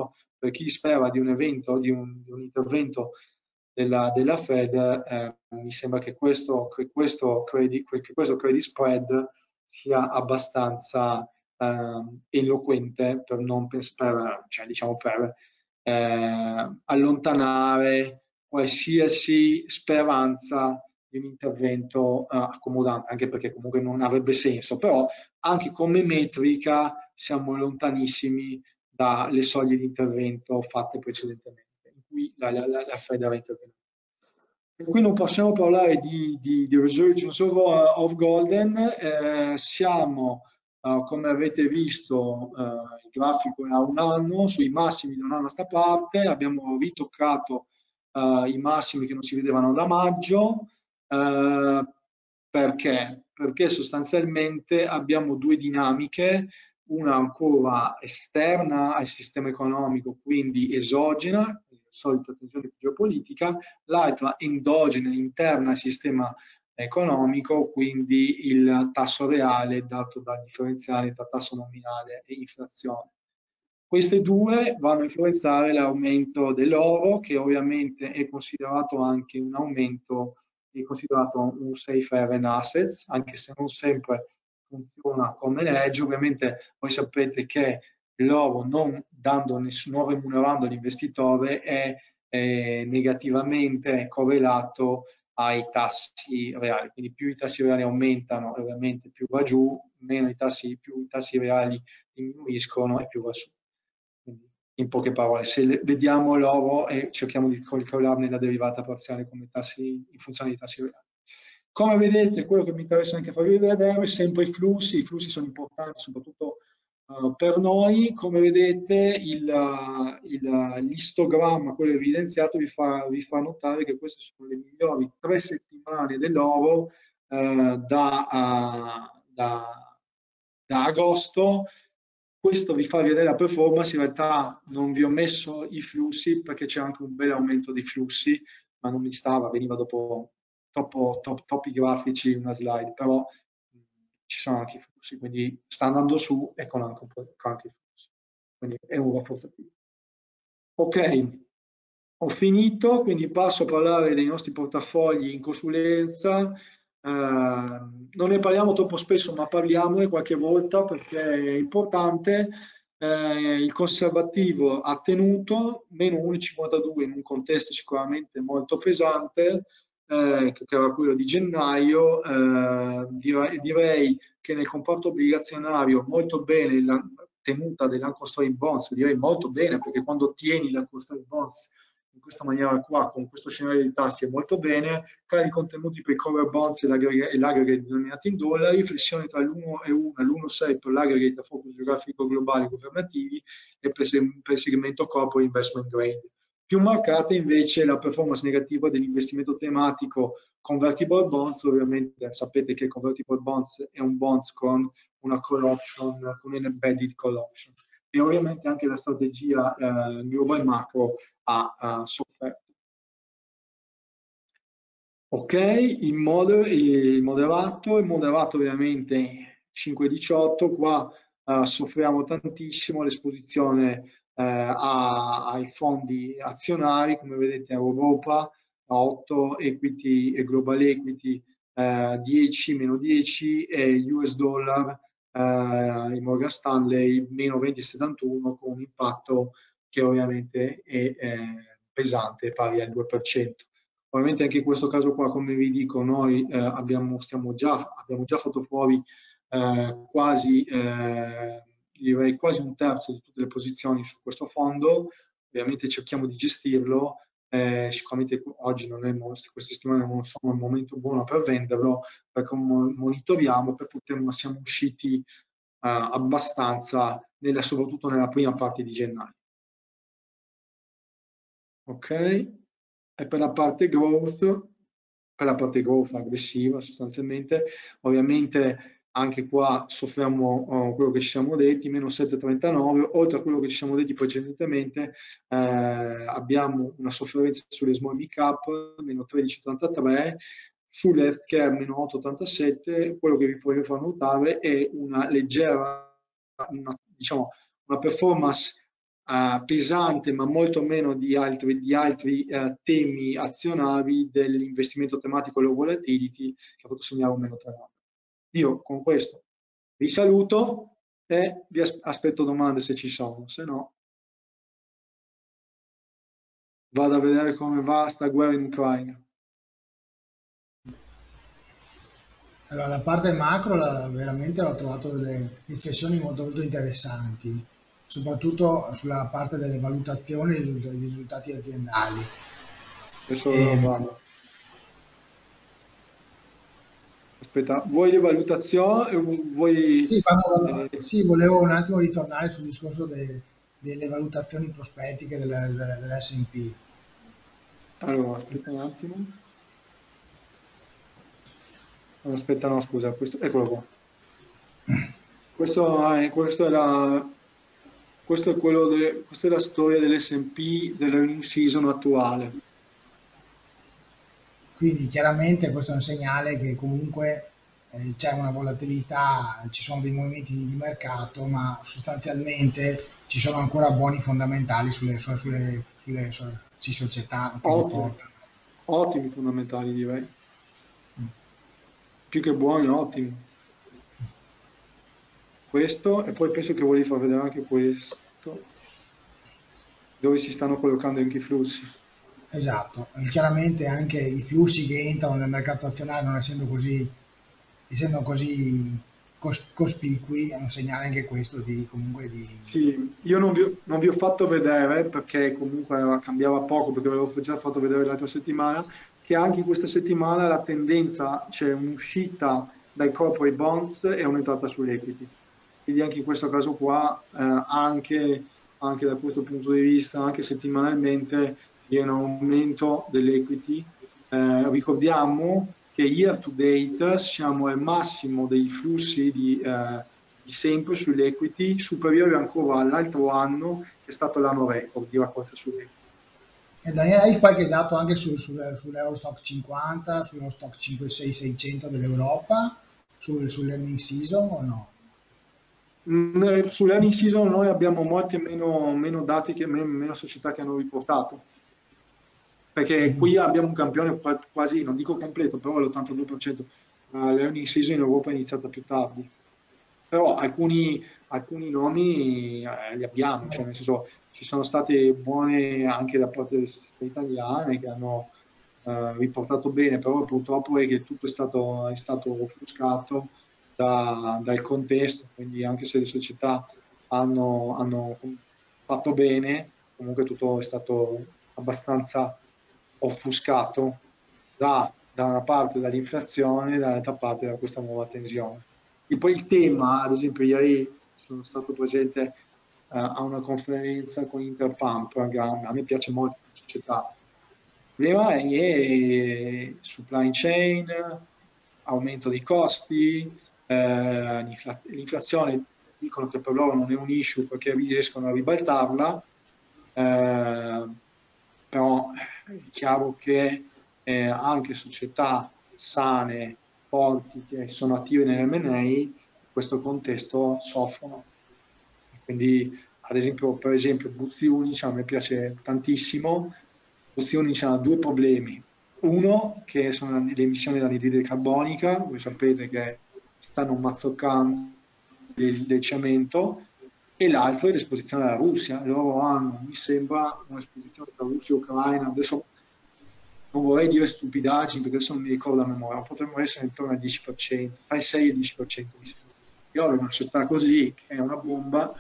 per chi spera di un evento, di un, di un intervento della, della Fed, eh, mi sembra che questo, che, questo credit, che questo credit spread sia abbastanza eh, eloquente per, non, per, cioè, diciamo per eh, allontanare qualsiasi speranza di un intervento eh, accomodante, anche perché comunque non avrebbe senso, però anche come metrica siamo lontanissimi dalle soglie di intervento fatte precedentemente, in cui la, la, la Fed era intervenuta. E qui non possiamo parlare di, di, di resurgence of, of golden, eh, siamo, uh, come avete visto, uh, il grafico è a un anno, sui massimi di un anno a sta parte, abbiamo ritoccato uh, i massimi che non si vedevano da maggio, uh, perché? Perché sostanzialmente abbiamo due dinamiche, una ancora esterna al sistema economico, quindi esogena, la solita tensione geopolitica, l'altra endogena, interna al sistema economico, quindi il tasso reale dato dal differenziale tra tasso nominale e inflazione. Queste due vanno a influenzare l'aumento dell'oro, che ovviamente è considerato anche un aumento, è considerato un safe haven assets, anche se non sempre funziona come legge. Ovviamente voi sapete che l'oro, non dando nessuno, non remunerando l'investitore, è eh, negativamente correlato ai tassi reali, quindi più i tassi reali aumentano ovviamente più va giù, meno i tassi, più i tassi reali diminuiscono e più va su. Quindi, in poche parole, se vediamo l'oro e cerchiamo di calcolarne la derivata parziale come tassi, in funzione dei tassi reali. Come vedete, quello che mi interessa anche farvi vedere è sempre i flussi. I flussi sono importanti soprattutto uh, per noi. Come vedete, l'istogramma, quello evidenziato, vi fa, vi fa notare che queste sono le migliori tre settimane dell'oro uh, da, uh, da, da agosto. Questo vi fa vedere la performance. In realtà non vi ho messo i flussi perché c'è anche un bel aumento dei flussi, ma non mi stava, veniva dopo troppo, top, troppi grafici in una slide, però mh, ci sono anche i flussi, quindi sta andando su e con anche, un po', con anche i flussi, quindi è un rafforzativo. Ok, ho finito, quindi passo a parlare dei nostri portafogli in consulenza. Eh, non ne parliamo troppo spesso, ma parliamone qualche volta perché è importante. Eh, il conservativo ha tenuto meno uno virgola cinquantadue in un contesto sicuramente molto pesante, eh, che era quello di gennaio. Eh, direi, direi che nel comparto obbligazionario molto bene la tenuta dell'Ancostrade Bonds, direi molto bene, perché quando tieni l'Ancostrade Bonds in questa maniera qua, con questo scenario di tassi, è molto bene. Cari contenuti per i cover bonds e l'aggregate denominati in dollari, flessione tra l'uno e uno e l'uno virgola sei per l'aggregate a focus geografico globali governativi e per, per il segmento corporate investment grade. Più marcata invece la performance negativa dell'investimento tematico convertible bonds. Ovviamente sapete che convertible bonds è un bonds con una call option, con un embedded call option. E ovviamente anche la strategia eh, global macro ha, ha sofferto. Ok, il, moder il moderato, il moderato ovviamente cinque virgola diciotto, qua uh, soffriamo tantissimo l'esposizione uh, ai fondi azionari, come vedete Europa otto, equity e global equity uh, dieci, meno dieci, e U S dollar, uh, il Morgan Stanley meno venti virgola settantuno, con un impatto che ovviamente è eh, pesante, pari al due per cento. Ovviamente anche in questo caso qua, come vi dico, noi eh, abbiamo, stiamo già, abbiamo già fatto fuori eh, quasi, eh, direi quasi un terzo di tutte le posizioni su questo fondo. Ovviamente cerchiamo di gestirlo, eh, sicuramente oggi non è, queste settimane non sono il momento buono per venderlo, perché monitoriamo, per poter, ma siamo usciti eh, abbastanza, nella, soprattutto nella prima parte di gennaio. Ok? E per la parte growth, per la parte growth aggressiva sostanzialmente, ovviamente anche qua soffriamo oh, quello che ci siamo detti, meno sette virgola trentanove, oltre a quello che ci siamo detti precedentemente, eh, abbiamo una sofferenza sulle small mid cap, meno tredici virgola ottantatré, sull'healthcare meno otto virgola ottantasette. Quello che vi voglio far notare è una leggera, una, diciamo, una performance uh, pesante, ma molto meno di altri, di altri uh, temi azionari dell'investimento tematico low volatility, che ha fatto segnare un meno tre. Io con questo vi saluto e vi aspetto domande se ci sono, se no vado a vedere come va sta guerra in Ucraina. Allora, la parte macro la, veramente ho trovato delle riflessioni molto, molto interessanti, soprattutto sulla parte delle valutazioni dei risultati, dei risultati aziendali. Adesso E, vado. Aspetta, vuoi le valutazioni? Vuoi, sì, quando- eh, sì, volevo un attimo ritornare sul discorso de- delle valutazioni prospettiche della- della- dell'S and P. allora, aspetta un attimo. No, aspetta, no, scusa, questo, eccolo qua. Questo è, questo è, la, questo è, quello de, questa è la storia dell'S and P dell'earning season attuale. Quindi chiaramente questo è un segnale che comunque eh, c'è una volatilità, ci sono dei movimenti di mercato, ma sostanzialmente ci sono ancora buoni fondamentali sulle, sulle, sulle, sulle, sulle società che Ottimi, riportano. ottimi fondamentali direi. Mm. Più che buoni, ottimi. Questo, e poi penso che volevi far vedere anche questo, dove si stanno collocando anche i flussi. Esatto, e chiaramente anche i flussi che entrano nel mercato azionario non essendo così, essendo così cos- cospicui, è un segnale anche questo di comunque di... Sì, io non vi, ho- non vi ho fatto vedere perché comunque cambiava poco, perché ve l'avevo già fatto vedere l'altra settimana, che anche in questa settimana la tendenza, c'è un'uscita dai corporate bonds e un'entrata sull'equity. Quindi anche in questo caso qua, eh, anche, anche da questo punto di vista, anche settimanalmente, viene un aumento dell'equity. Eh, ricordiamo che year to date siamo al massimo dei flussi di... eh, di sempre sull'equity, superiore ancora all'altro anno, che è stato l'anno record di raccolta sull'equity. E Daniele, hai qualche dato anche sul, sul, sull'Eurostock cinquanta, sull'Eurostock cinque sei seicento dell'Europa, sul, sull'earning season o no? Mm, Sull'earning season noi abbiamo molte meno, meno dati, che, meno, meno società che hanno riportato, perché Mm. qui abbiamo un campione quasi, non dico completo, però l'ottantadue per cento. L'earning season in Europa è iniziata più tardi. Però alcuni, alcuni nomi eh, li abbiamo, cioè nel senso ci sono state buone anche da parte delle società italiane che hanno eh, riportato bene, però purtroppo è che tutto è stato, è stato offuscato da- dal contesto, quindi anche se le società hanno, hanno fatto bene, comunque tutto è stato abbastanza offuscato da, da una parte dall'inflazione e dall'altra parte da questa nuova tensione. E poi il tema, ad esempio, ieri sono stato presente eh, a una conferenza con Interpump, a me piace molto la società. Il problema è supply chain, aumento dei costi, eh, l'inflaz- l'inflazione dicono che per loro non è un issue perché riescono a ribaltarla, eh, però è chiaro che eh, anche società sane, forti, che sono attive nell'emme and A, in questo contesto soffrono. Quindi, ad esempio, per esempio, Buzzi Unice a me piace tantissimo. Buzzi Unice ha due problemi. Uno, che sono le emissioni da anidride carbonica, voi sapete che stanno mazzoccando del, del cemento, e l'altro è l'esposizione alla Russia. Loro hanno, mi sembra, un'esposizione tra Russia e Ucraina. Adesso non vorrei dire stupidaggini perché adesso non mi ricordo la memoria, ma potremmo essere intorno al dieci per cento, tra il sei e il dieci per cento mi sembra. Io ho una società così, che è una bomba,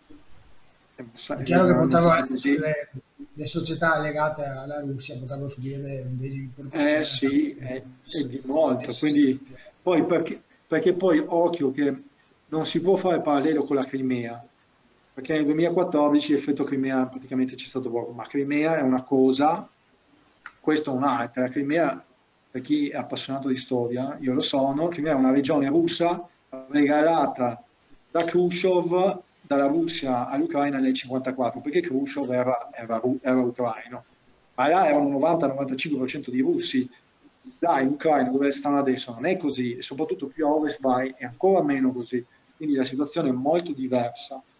e È è chiaro che veramente potrebbero così. essere le società legate alla Russia, potrebbero subire delle, delle Eh ripercussioni sì, altamente è, è di molto, quindi pesanti. poi perché, perché poi occhio che non si può fare parallelo con la Crimea, perché nel duemilaquattordici l'effetto Crimea praticamente c'è stato poco, ma Crimea è una cosa, questo è un'altra. La Crimea, per chi è appassionato di storia, io lo sono, Crimea è una regione russa regalata da Khrushchev dalla Russia all'Ucraina nel cinquantaquattro, perché Khrushchev era, era, era ucraino, ma là erano novanta novantacinque per cento di russi. Là in Ucraina, dove stanno adesso, non è così, e soprattutto più a ovest vai è ancora meno così, quindi la situazione è molto diversa.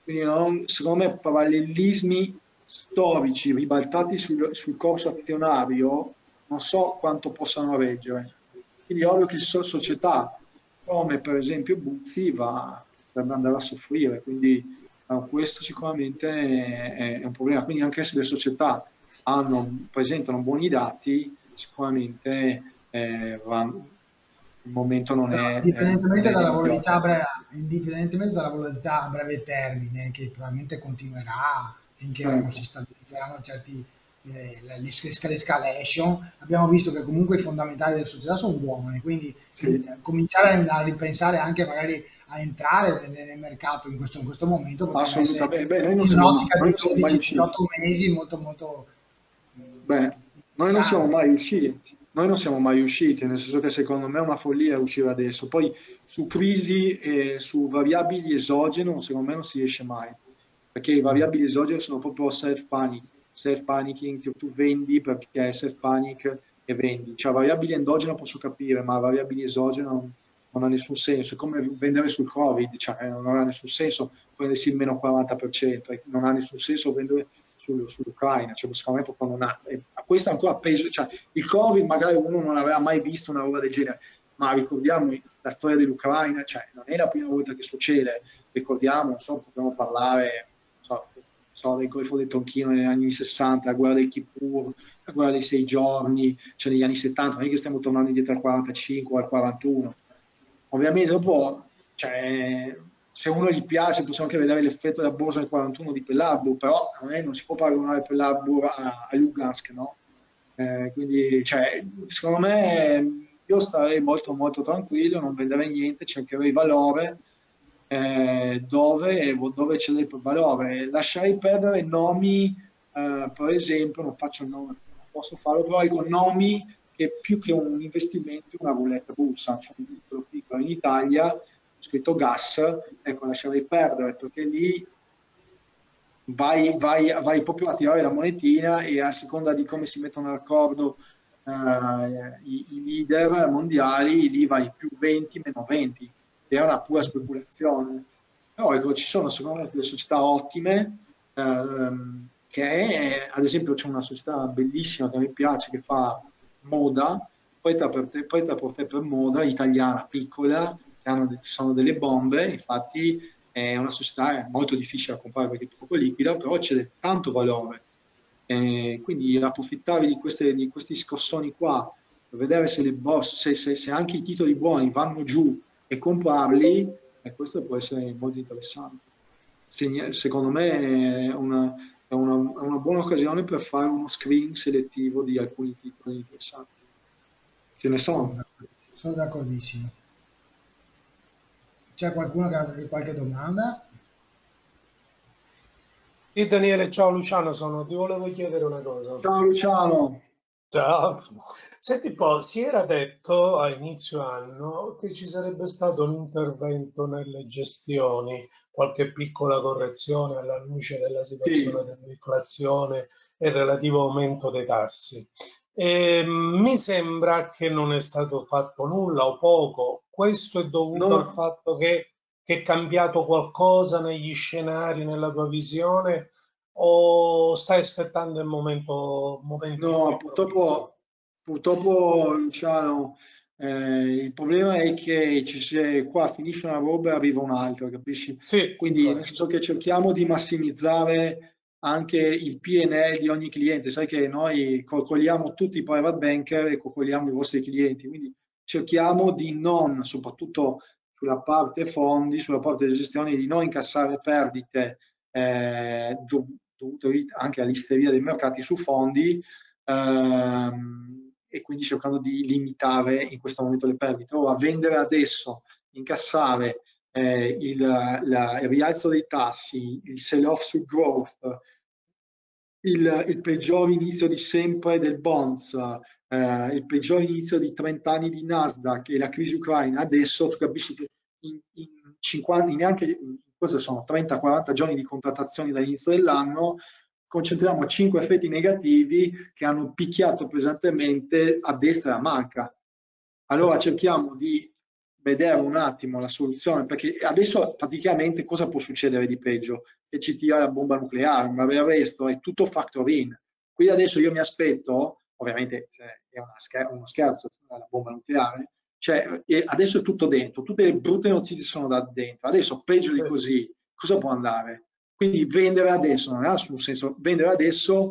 quindi non, secondo me parallelismi storici ribaltati sul, sul corso azionario non so quanto possano reggere. Quindi è ovvio che so, società come per esempio Buzzi va ad andare a soffrire, quindi eh, questo sicuramente è, è un problema. Quindi anche se le società hanno, presentano buoni dati, sicuramente eh, vanno, il momento non Però, è, eh, non indipendentemente è dalla dei migliori. volatilità a breve, indipendentemente dalla volatilità a breve termine, che probabilmente continuerà finché non Certo, si stabilizzeranno certi eh, le, le escalation, abbiamo visto che comunque i fondamentali della società sono buoni, quindi in- sì, cominciare a, a ripensare anche magari a entrare nel, nel mercato in questo, in questo momento potrebbe essere assolutamente. Beh, noi non in siamo, un'ottica noi di non siamo mai dodici usciti. diciotto mesi molto molto mm, Beh, noi non siamo interessante. mai usciti, noi non siamo mai usciti, nel senso che secondo me è una follia uscire adesso. Poi su crisi e su variabili esogeno, secondo me non si riesce mai, perché i Mm. variabili esogeni sono proprio self-panic, self-panicking, tu tu vendi perché è self-panic e vendi. Cioè variabili endogeno posso capire, ma variabili esogeno non, non ha nessun senso. È come vendere sul Covid, cioè non ha nessun senso prendersi il meno quaranta per cento, e non ha nessun senso vendere sul- sull'Ucraina, cioè, secondo me proprio non ha, e a questo ancora peso, cioè, il Covid magari uno non aveva mai visto una roba del genere, ma ricordiamo la storia dell'Ucraina, cioè, non è la prima volta che succede, ricordiamo, non so, potremmo parlare, non so, non so, del Golfo del Tonchino negli anni sessanta, la guerra del Kippur, la guerra dei sei giorni, cioè negli anni settanta, non è che stiamo tornando indietro al quarantacinque o al quarantuno. Ovviamente dopo, cioè, se uno gli piace, possiamo anche vedere l'effetto della borsa del quarantuno di Pearl Harbor, però non, è- non si può paragonare Pearl Harbor a, a Lugansk, no? Eh, quindi, cioè, secondo me, io starei molto molto tranquillo, non venderei niente, cercherei valore eh, dove, dove c'è del valore. Lascerei perdere nomi, eh, per esempio, non faccio il nome, non posso farlo, però con nomi che più che un investimento è una roulette russa, c'è un piccolo piccolo in Italia, ho scritto gas, ecco, lascerei perdere perché lì vai, vai, vai proprio a tirare la monetina e a seconda di come si mettono d'accordo eh, i, i leader mondiali, lì vai più venti, meno venti, è una pura speculazione. Però ecco, ci sono secondo me delle società ottime, ehm, che è, ad esempio c'è una società bellissima che mi piace, che fa moda, preta per te, preta per te per moda, italiana, piccola, che hanno, ci sono delle bombe, infatti è una società molto difficile da comprare perché è poco liquida, però c'è tanto valore. Eh, quindi approfittare di, queste, di questi scossoni qua, per vedere se, le borse, se, se, se anche i titoli buoni vanno giù e comprarli, e questo può essere molto interessante. Segna- secondo me è una, è una, è una buona occasione per fare uno screening selettivo di alcuni titoli interessanti. Ce ne Sono sono. d'accordo- sono d'accordissimo. C'è qualcuno che ha qualche domanda? Sì, Daniele, ciao Luciano, sono, ti volevo chiedere una cosa. Ciao Luciano. Ciao. Senti un po', si era detto a inizio anno che ci sarebbe stato un intervento nelle gestioni, qualche piccola correzione alla luce della Sì, situazione dell'inflazione e il relativo aumento dei tassi. E mi sembra che non è stato fatto nulla o poco. Questo è dovuto al no, fatto che, che è cambiato qualcosa negli scenari, nella tua visione, o stai aspettando il momento, momenti no, più propizi? purtroppo, purtroppo Luciano, eh, il problema è che ci si- qua finisce una roba e arriva un'altra, capisci? Sì, Quindi nel infatti. senso che cerchiamo di massimizzare anche il P and L di ogni cliente. Sai che noi coccoliamo tutti i private banker e coccoliamo i vostri clienti, quindi cerchiamo di non, soprattutto sulla parte fondi, sulla parte di gestione, di non incassare perdite eh, dov- dovute anche all'isteria dei mercati su fondi, ehm, e quindi cercando di limitare in questo momento le perdite. Ora, vendere adesso, incassare eh, il, la, il rialzo dei tassi, il sell-off sul growth, il, il peggior inizio di sempre del bonds, eh, il peggior inizio di trenta anni di Nasdaq e la crisi ucraina, adesso tu capisci che in, in cinquanta, neanche cosa sono trenta quaranta giorni di contrattazioni dall'inizio dell'anno, concentriamo cinque effetti negativi che hanno picchiato pesantemente a destra e a manca. Allora cerchiamo di vedere un attimo la soluzione, perché adesso praticamente cosa può succedere di peggio? Che ci tira la bomba nucleare, ma del resto è tutto factor in. Quindi adesso io mi aspetto, ovviamente è una scher- uno scherzo la bomba nucleare, cioè adesso è tutto dentro, tutte le brutte notizie sono da dentro, adesso peggio di così, cosa può andare? Quindi vendere adesso non ha nessun senso, vendere adesso,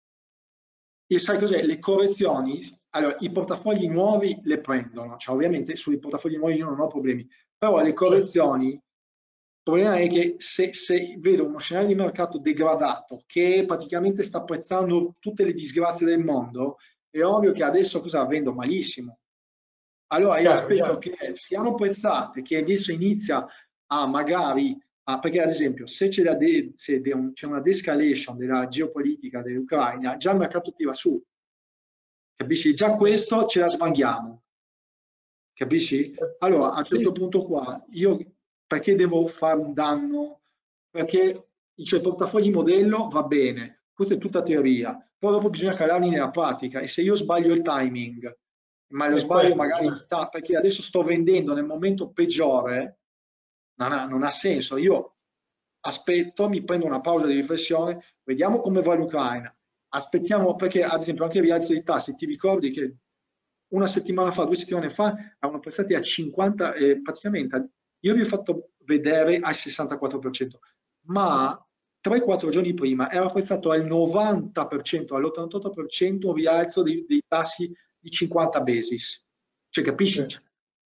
e sai cos'è? Le correzioni, allora i portafogli nuovi le prendono, cioè ovviamente sui portafogli nuovi io non ho problemi, però le correzioni, il problema è che se, se vedo uno scenario di mercato degradato che praticamente sta apprezzando tutte le disgrazie del mondo, è ovvio che adesso cosa vendo malissimo. Allora io Chiaro, aspetto chiaro. che siano prezzate, che adesso inizia a magari, a, perché ad esempio se c'è un, una de-escalation della geopolitica dell'Ucraina, già il mercato tira su, capisci? Già questo ce la sbanghiamo, capisci? Allora a un certo punto qua, io perché devo fare un danno? Perché cioè, il portafogli modello va bene, questa è tutta teoria, poi dopo bisogna calarli nella pratica e se io sbaglio il timing, ma lo È sbaglio quello, magari certo. perché adesso sto vendendo nel momento peggiore, non ha, non ha senso. Io aspetto, mi prendo una pausa di riflessione, vediamo come va l'Ucraina, aspettiamo perché ad esempio anche il rialzo dei tassi, ti ricordi che una settimana fa, due settimane fa, erano passati a cinquanta, eh, praticamente io vi ho fatto vedere al sessantaquattro per cento, ma tre quattro giorni prima era apprezzato al novanta per cento, all'ottantotto per cento un rialzo dei, dei tassi di cinquanta basis. Cioè, capisci? Sì.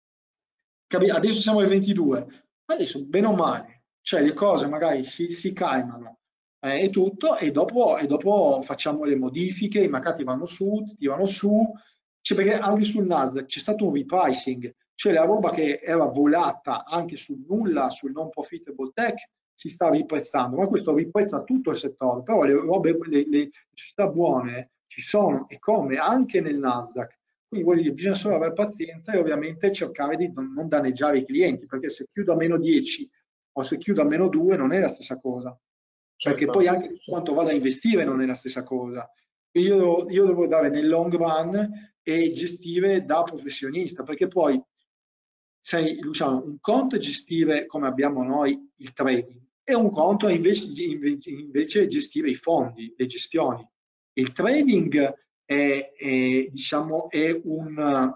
Capi- adesso siamo al ventidue, adesso bene o male, cioè le cose magari si, si calmano eh, e tutto, e dopo, e dopo facciamo le modifiche, i mercati vanno su, tirano su, cioè perché anche sul Nasdaq c'è stato un repricing, cioè la roba che era volata anche sul nulla, sul non profitable tech, si sta riprezzando, ma questo riprezza tutto il settore, però le robe, le, le società buone ci sono e come anche nel Nasdaq. Quindi vuol dire, bisogna solo avere pazienza e ovviamente cercare di non, non danneggiare i clienti, perché se chiudo a meno dieci o se chiudo a meno due non è la stessa cosa, perché poi anche Certamente, quanto vado a investire non è la stessa cosa. Io devo, io devo dare nel long run e gestire da professionista, perché poi, sai, Luciano, un conto è gestire come abbiamo noi il trading e un conto è invece, invece gestire i fondi, le gestioni. Il trading è, è, diciamo, è, un,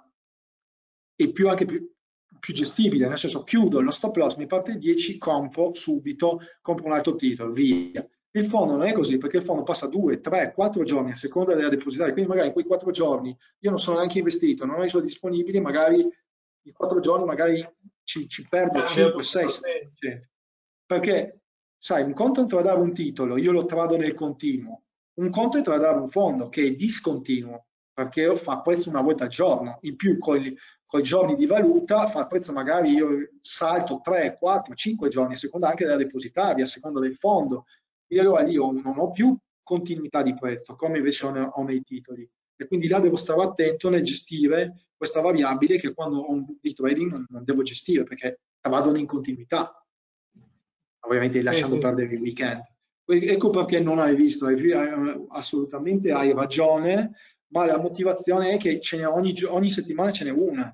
è più anche più, più gestibile, nel senso chiudo lo stop loss, mi parte dieci, compro subito, compro un altro titolo, via. Il fondo non è così perché il fondo passa due, tre, quattro giorni a seconda della depositaria, quindi magari in quei quattro giorni io non sono neanche investito, non ho i soldi disponibili, magari in quattro giorni magari ci, ci perdo cambia cinque, sei, tutto, sette sì. per cento. Perché, sai, un conto è tradare un titolo, io lo trado nel continuo, un conto è tradare un fondo che è discontinuo, perché fa prezzo una volta al giorno, in più con i giorni di valuta fa prezzo magari io salto tre, quattro, cinque giorni, a seconda anche della depositaria, a seconda del fondo, e allora lì io non ho più continuità di prezzo, come invece ho nei titoli. E quindi là devo stare attento nel gestire questa variabile che quando ho un book di trading non, non devo gestire, perché vado in continuità, ovviamente Sì, lasciando sì. perdere il weekend. Ecco perché non hai visto, hai, assolutamente hai ragione, ma la motivazione è che ce n'è ogni, ogni settimana ce n'è una.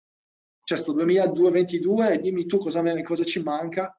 Cioè sto duemilaventidue, dimmi tu cosa, cosa ci manca,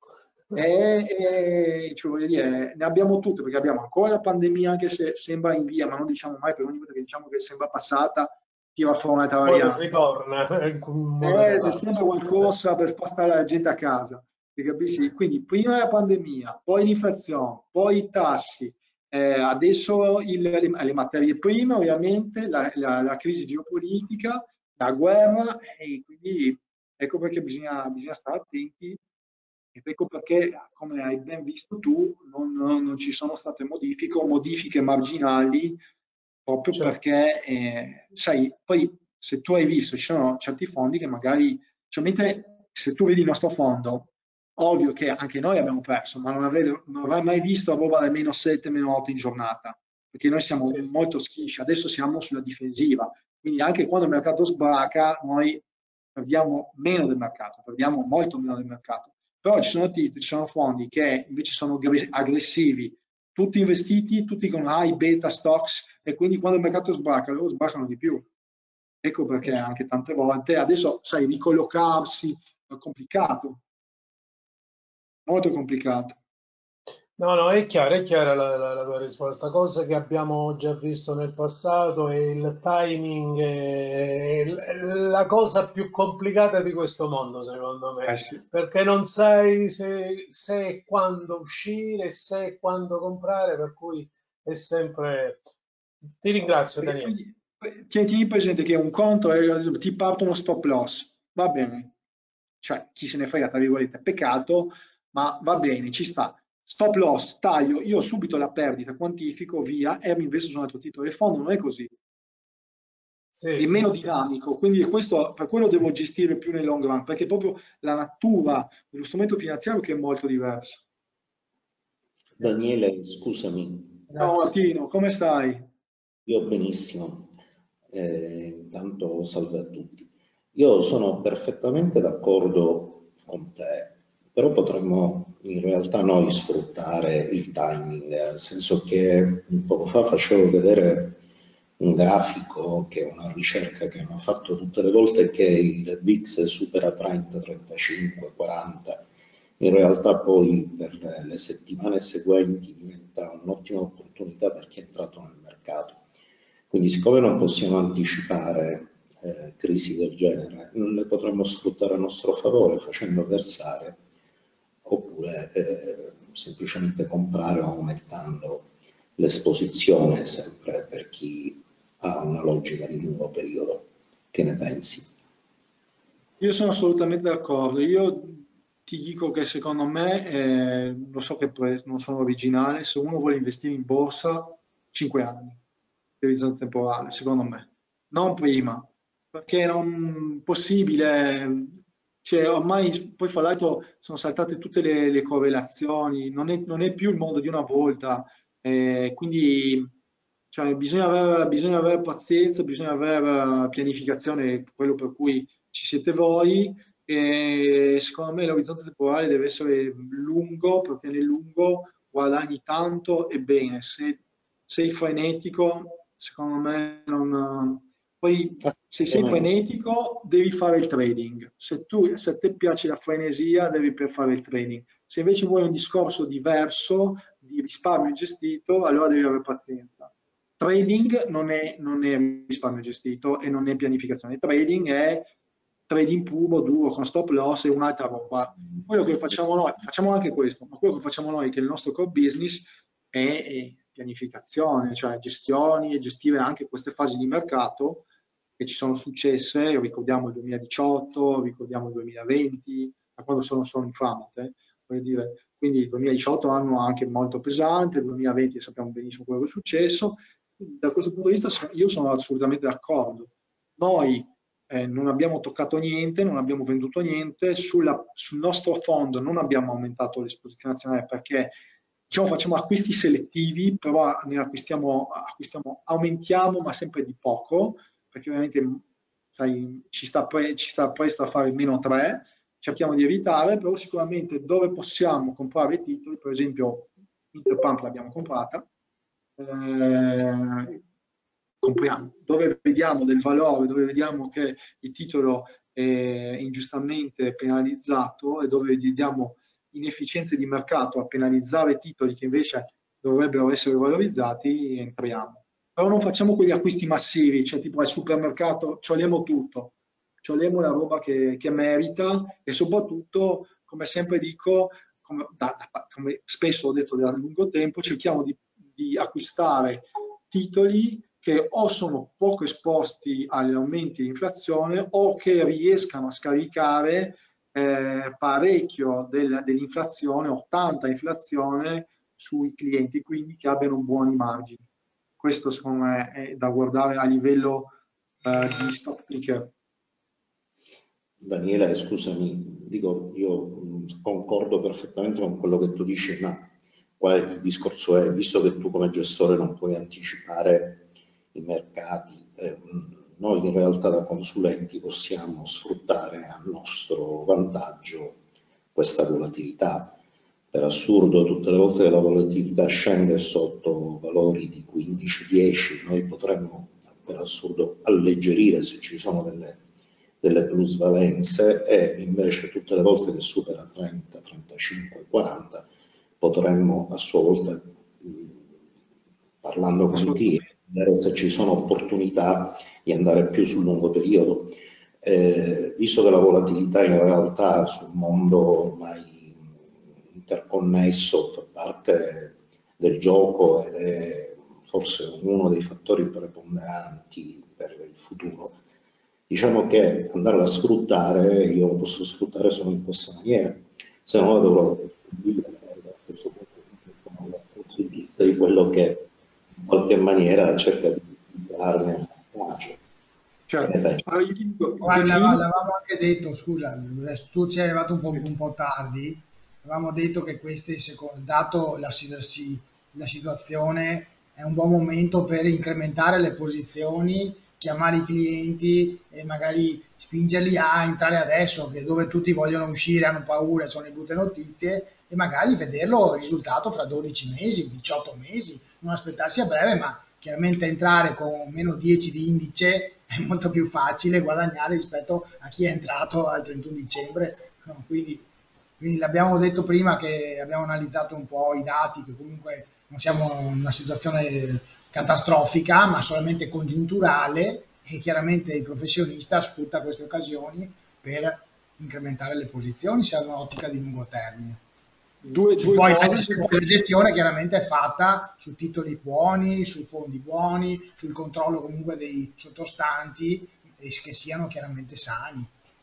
e, e cioè, voglio dire, ne abbiamo tutte, perché abbiamo ancora la pandemia, anche se sembra in via, ma non diciamo mai, perché ogni volta che diciamo che sembra passata, tira fuori un'altra Poi variante. ritorna in un modo o Eh, c'è nell'altro. sempre qualcosa per spostare la gente a casa, capisci? Quindi prima la pandemia, poi l'inflazione, poi i tassi, eh, adesso il, le, le, materie prime, ovviamente, la, la, la crisi geopolitica, la guerra, e quindi ecco perché bisogna, bisogna stare attenti, ed ecco perché, come hai ben visto tu, non, non, non ci sono state modifiche o modifiche marginali, proprio Certo. perché, eh, sai, poi se tu hai visto, ci sono certi fondi che magari, cioè, mentre se tu vedi il nostro fondo, ovvio che anche noi abbiamo perso, ma non, avevo, non avrei mai visto a roba da meno sette, meno otto in giornata, perché noi siamo Sì, sì. molto schisci, adesso siamo sulla difensiva, quindi anche quando il mercato sbraca, noi perdiamo meno del mercato, perdiamo molto meno del mercato. Però ci sono titoli, ci sono fondi che invece sono aggressivi, tutti investiti, tutti con high beta stocks, e quindi quando il mercato sbarca, loro sbarcano di più. Ecco perché anche tante volte, adesso sai, ricollocarsi è complicato, molto complicato. No, no, è chiara, è chiara la, la- la tua risposta. Cose che abbiamo già visto nel passato e il timing è l- la cosa più complicata di questo mondo, secondo Eh me, sì. perché non sai se, se e quando uscire, se e quando comprare, per cui è sempre... Ti ringrazio, Perché Daniele. poi poi tieni presente che un conto è, ad esempio, ti parte uno stop loss, va bene, cioè chi se ne frega, tra virgolette, peccato, ma va bene, ci sta. Stop loss, taglio, io subito la perdita, quantifico, via, e mi investo su un altro titolo. Il fondo non è così, Sì, è sì. meno dinamico, quindi questo, per quello devo gestire più nel long run, perché è proprio la natura dello strumento finanziario che è molto diversa. Daniele, scusami, Ciao Grazie. Martino, come stai? io benissimo. Eh, intanto salve a tutti. Io sono perfettamente d'accordo con te, però potremmo in realtà noi sfruttare il timing, nel senso che un poco fa facevo vedere un grafico che è una ricerca che hanno fatto tutte le volte che il V I X supera trenta, trentacinque, quaranta. In realtà poi per le settimane seguenti diventa un'ottima opportunità per chi è entrato nel mercato. Quindi siccome non possiamo anticipare eh, crisi del genere, le potremmo sfruttare a nostro favore facendo versare oppure eh, semplicemente comprare o aumentando l'esposizione sempre per chi ha una logica di lungo periodo. Che ne pensi? Io sono assolutamente d'accordo. Io ti dico che secondo me, eh, lo so che poi non sono originale, se uno vuole investire in borsa, cinque anni di orizzonte temporale, secondo me, non prima, perché non è possibile, cioè ormai poi fra l'altro sono saltate tutte le, le correlazioni, non è, non è più il mondo di una volta, eh, quindi cioè, bisogna avere, bisogna avere pazienza, bisogna avere pianificazione, quello per cui ci siete voi, e secondo me l'orizzonte temporale deve essere lungo, perché nel lungo guadagni tanto e bene. Se sei frenetico, secondo me non... Poi se sei Assolutamente. frenetico devi fare il trading. Se, tu, se a te piace la frenesia devi per fare il trading. Se invece vuoi un discorso diverso, di risparmio gestito, allora devi avere pazienza. Trading non è, non è risparmio gestito e non è pianificazione. Trading è trading puro, duro, con stop loss e un'altra roba. Quello che facciamo noi, facciamo anche questo, ma quello che facciamo noi, che è il nostro core business, è, è pianificazione, cioè gestioni e gestire anche queste fasi di mercato che ci sono successe, ricordiamo il duemiladiciotto, ricordiamo il duemilaventi, da quando sono, sono infamate, voglio dire, quindi il duemiladiciotto è un anno anche molto pesante, il duemilaventi sappiamo benissimo quello che è successo, da questo punto di vista io sono assolutamente d'accordo. Noi eh, non abbiamo toccato niente, non abbiamo venduto niente, sulla, sul nostro fondo non abbiamo aumentato l'esposizione azionaria perché diciamo, facciamo acquisti selettivi, però ne acquistiamo, acquistiamo, aumentiamo ma sempre di poco, perché ovviamente sai, ci, sta pre, ci sta presto a fare meno tre, cerchiamo di evitare, però sicuramente dove possiamo comprare i titoli, per esempio Interpump l'abbiamo comprata, eh, compriamo. Dove vediamo del valore, dove vediamo che il titolo è ingiustamente penalizzato e dove vediamo inefficienze di mercato a penalizzare titoli che invece dovrebbero essere valorizzati, entriamo. Però non facciamo quegli acquisti massivi, cioè tipo al supermercato, cioliamo tutto, cioliamo la roba che, che merita e soprattutto, come sempre dico, come, da, da, come spesso ho detto da lungo tempo, cerchiamo di, di acquistare titoli che o sono poco esposti agli aumenti di inflazione o che riescano a scaricare eh, parecchio del, dell'inflazione, ottanta inflazione sui clienti, quindi che abbiano buoni margini. Questo secondo me è da guardare a livello eh, di stock picker. Daniele, scusami, dico, io mh, concordo perfettamente con quello che tu dici, ma qua il discorso è, visto che tu come gestore non puoi anticipare i mercati, eh, mh, noi in realtà da consulenti possiamo sfruttare a nostro vantaggio questa volatilità. Per assurdo, tutte le volte che la volatilità scende sotto valori di quindici dieci, noi potremmo, per assurdo alleggerire se ci sono delle, delle plusvalenze, e invece tutte le volte che supera trenta, trentacinque, quaranta potremmo a sua volta, parlando con i clienti, vedere se ci sono opportunità di andare più sul lungo periodo. Eh, visto che la volatilità in realtà sul mondo ormai interconnesso fa parte del gioco ed è forse uno dei fattori preponderanti per il futuro, diciamo che andarla a sfruttare, io lo posso sfruttare solo in questa maniera, se no dovrò approfondire a questo punto punto di vista di quello che in qualche maniera cerca di darne una pace. Certo. Allora, io dico, Guarda, l'avevamo anche detto, scusa, adesso tu ci è arrivato un po', un po' tardi, avevamo detto che queste, dato la, la situazione, è un buon momento per incrementare le posizioni, chiamare i clienti e magari spingerli a entrare adesso, che dove tutti vogliono uscire, hanno paura, sono le brutte notizie, e magari vederlo il risultato fra dodici mesi, diciotto mesi, non aspettarsi a breve, ma chiaramente entrare con meno dieci di indice è molto più facile guadagnare rispetto a chi è entrato al trentuno dicembre. No, quindi, quindi l'abbiamo detto prima che abbiamo analizzato un po' i dati, che comunque non siamo in una situazione catastrofica, ma solamente congiunturale, e chiaramente il professionista sfrutta queste occasioni per incrementare le posizioni se ha un'ottica di lungo termine. Due, cioè, due poi, cose. la gestione chiaramente è fatta su titoli buoni, su fondi buoni, sul controllo comunque dei sottostanti, e che siano chiaramente sani.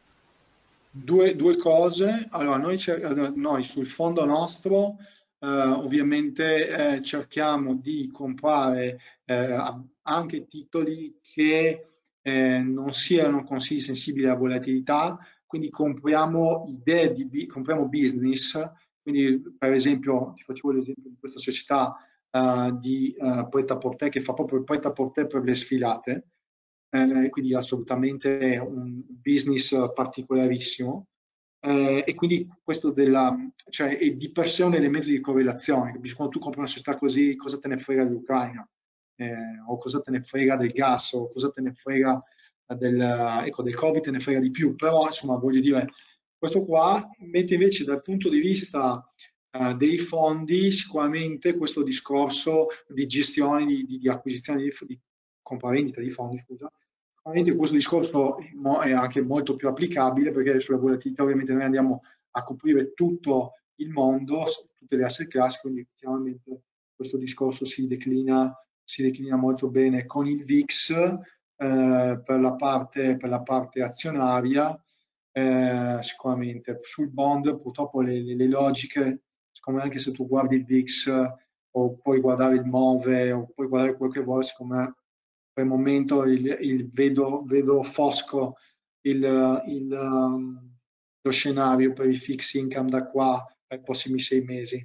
Due, due cose. Allora, noi, noi sul fondo nostro eh, ovviamente eh, cerchiamo di comprare eh, anche titoli che eh, non siano così sensibili alla volatilità, quindi compriamo idee di compriamo business. Quindi, per esempio, ti facevo l'esempio di questa società uh, di uh, Pret-à-Porter che fa proprio il Pret-à-Porter per le sfilate, eh, quindi assolutamente un business particolarissimo. Eh, e quindi questo della, cioè, è di per sé un elemento di correlazione. Quando tu compri una società così, cosa te ne frega dell'Ucraina? Eh, o cosa te ne frega del gas? O cosa te ne frega del, ecco, del Covid? Te ne frega di più. Però, insomma, voglio dire, questo qua mette invece dal punto di vista uh, dei fondi sicuramente questo discorso di gestione, di, di, di acquisizione, di, di compravendita di fondi, scusa, sicuramente questo discorso è anche molto più applicabile, perché sulla volatilità ovviamente noi andiamo a coprire tutto il mondo, tutte le asset class, quindi chiaramente questo discorso si declina, si declina molto bene con il V I X eh, per, la parte, per la parte azionaria. Eh, sicuramente sul bond purtroppo le, le, le logiche, secondo me, anche se tu guardi il V I X o puoi guardare il MOVE o puoi guardare quello che vuoi, secondo me per il momento il, il vedo, vedo fosco il, il, um, lo scenario per il fixed income da qua ai prossimi sei mesi,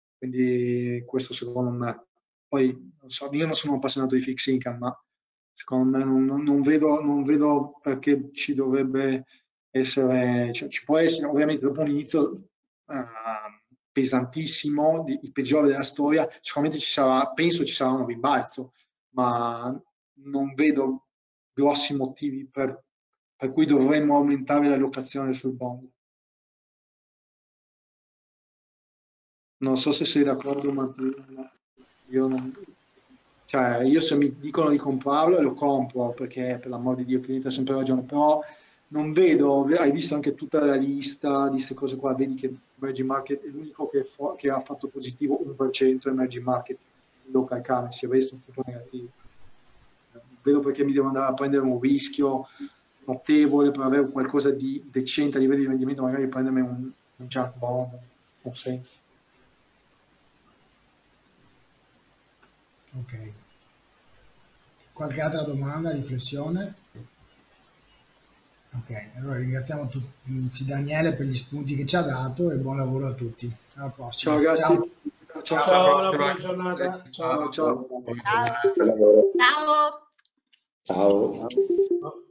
quindi questo secondo me. Poi non so, io non sono appassionato di fixed income, ma secondo me non, non, non, vedo, non vedo perché ci dovrebbe essere, cioè, ci può essere ovviamente dopo un inizio uh, pesantissimo, di, il peggiore della storia, sicuramente ci sarà, penso ci sarà un rimbalzo, ma non vedo grossi motivi per, per cui dovremmo aumentare l'allocazione sul bond. Non so se sei d'accordo, ma io non... Cioè, io se mi dicono di comprarlo lo compro, perché per l'amor di Dio il cliente ha sempre ragione, però non vedo, hai visto anche tutta la lista di queste cose qua, vedi che emerging market è l'unico che, che ha fatto positivo uno per cento emerging market local currency, il resto è tutto negativo. Vedo perché mi devo andare a prendere un rischio notevole per avere qualcosa di decente a livello di rendimento, magari prendermi un, un junk bond, un senso. Ok. Qualche altra domanda, riflessione? Ok, allora ringraziamo tutti Daniele per gli spunti che ci ha dato e buon lavoro a tutti. Alla prossima. Ciao ragazzi. Ciao, ciao, ciao, ciao, una buona giornata. Ciao, ciao. Ciao. Ciao. Ciao. Ciao.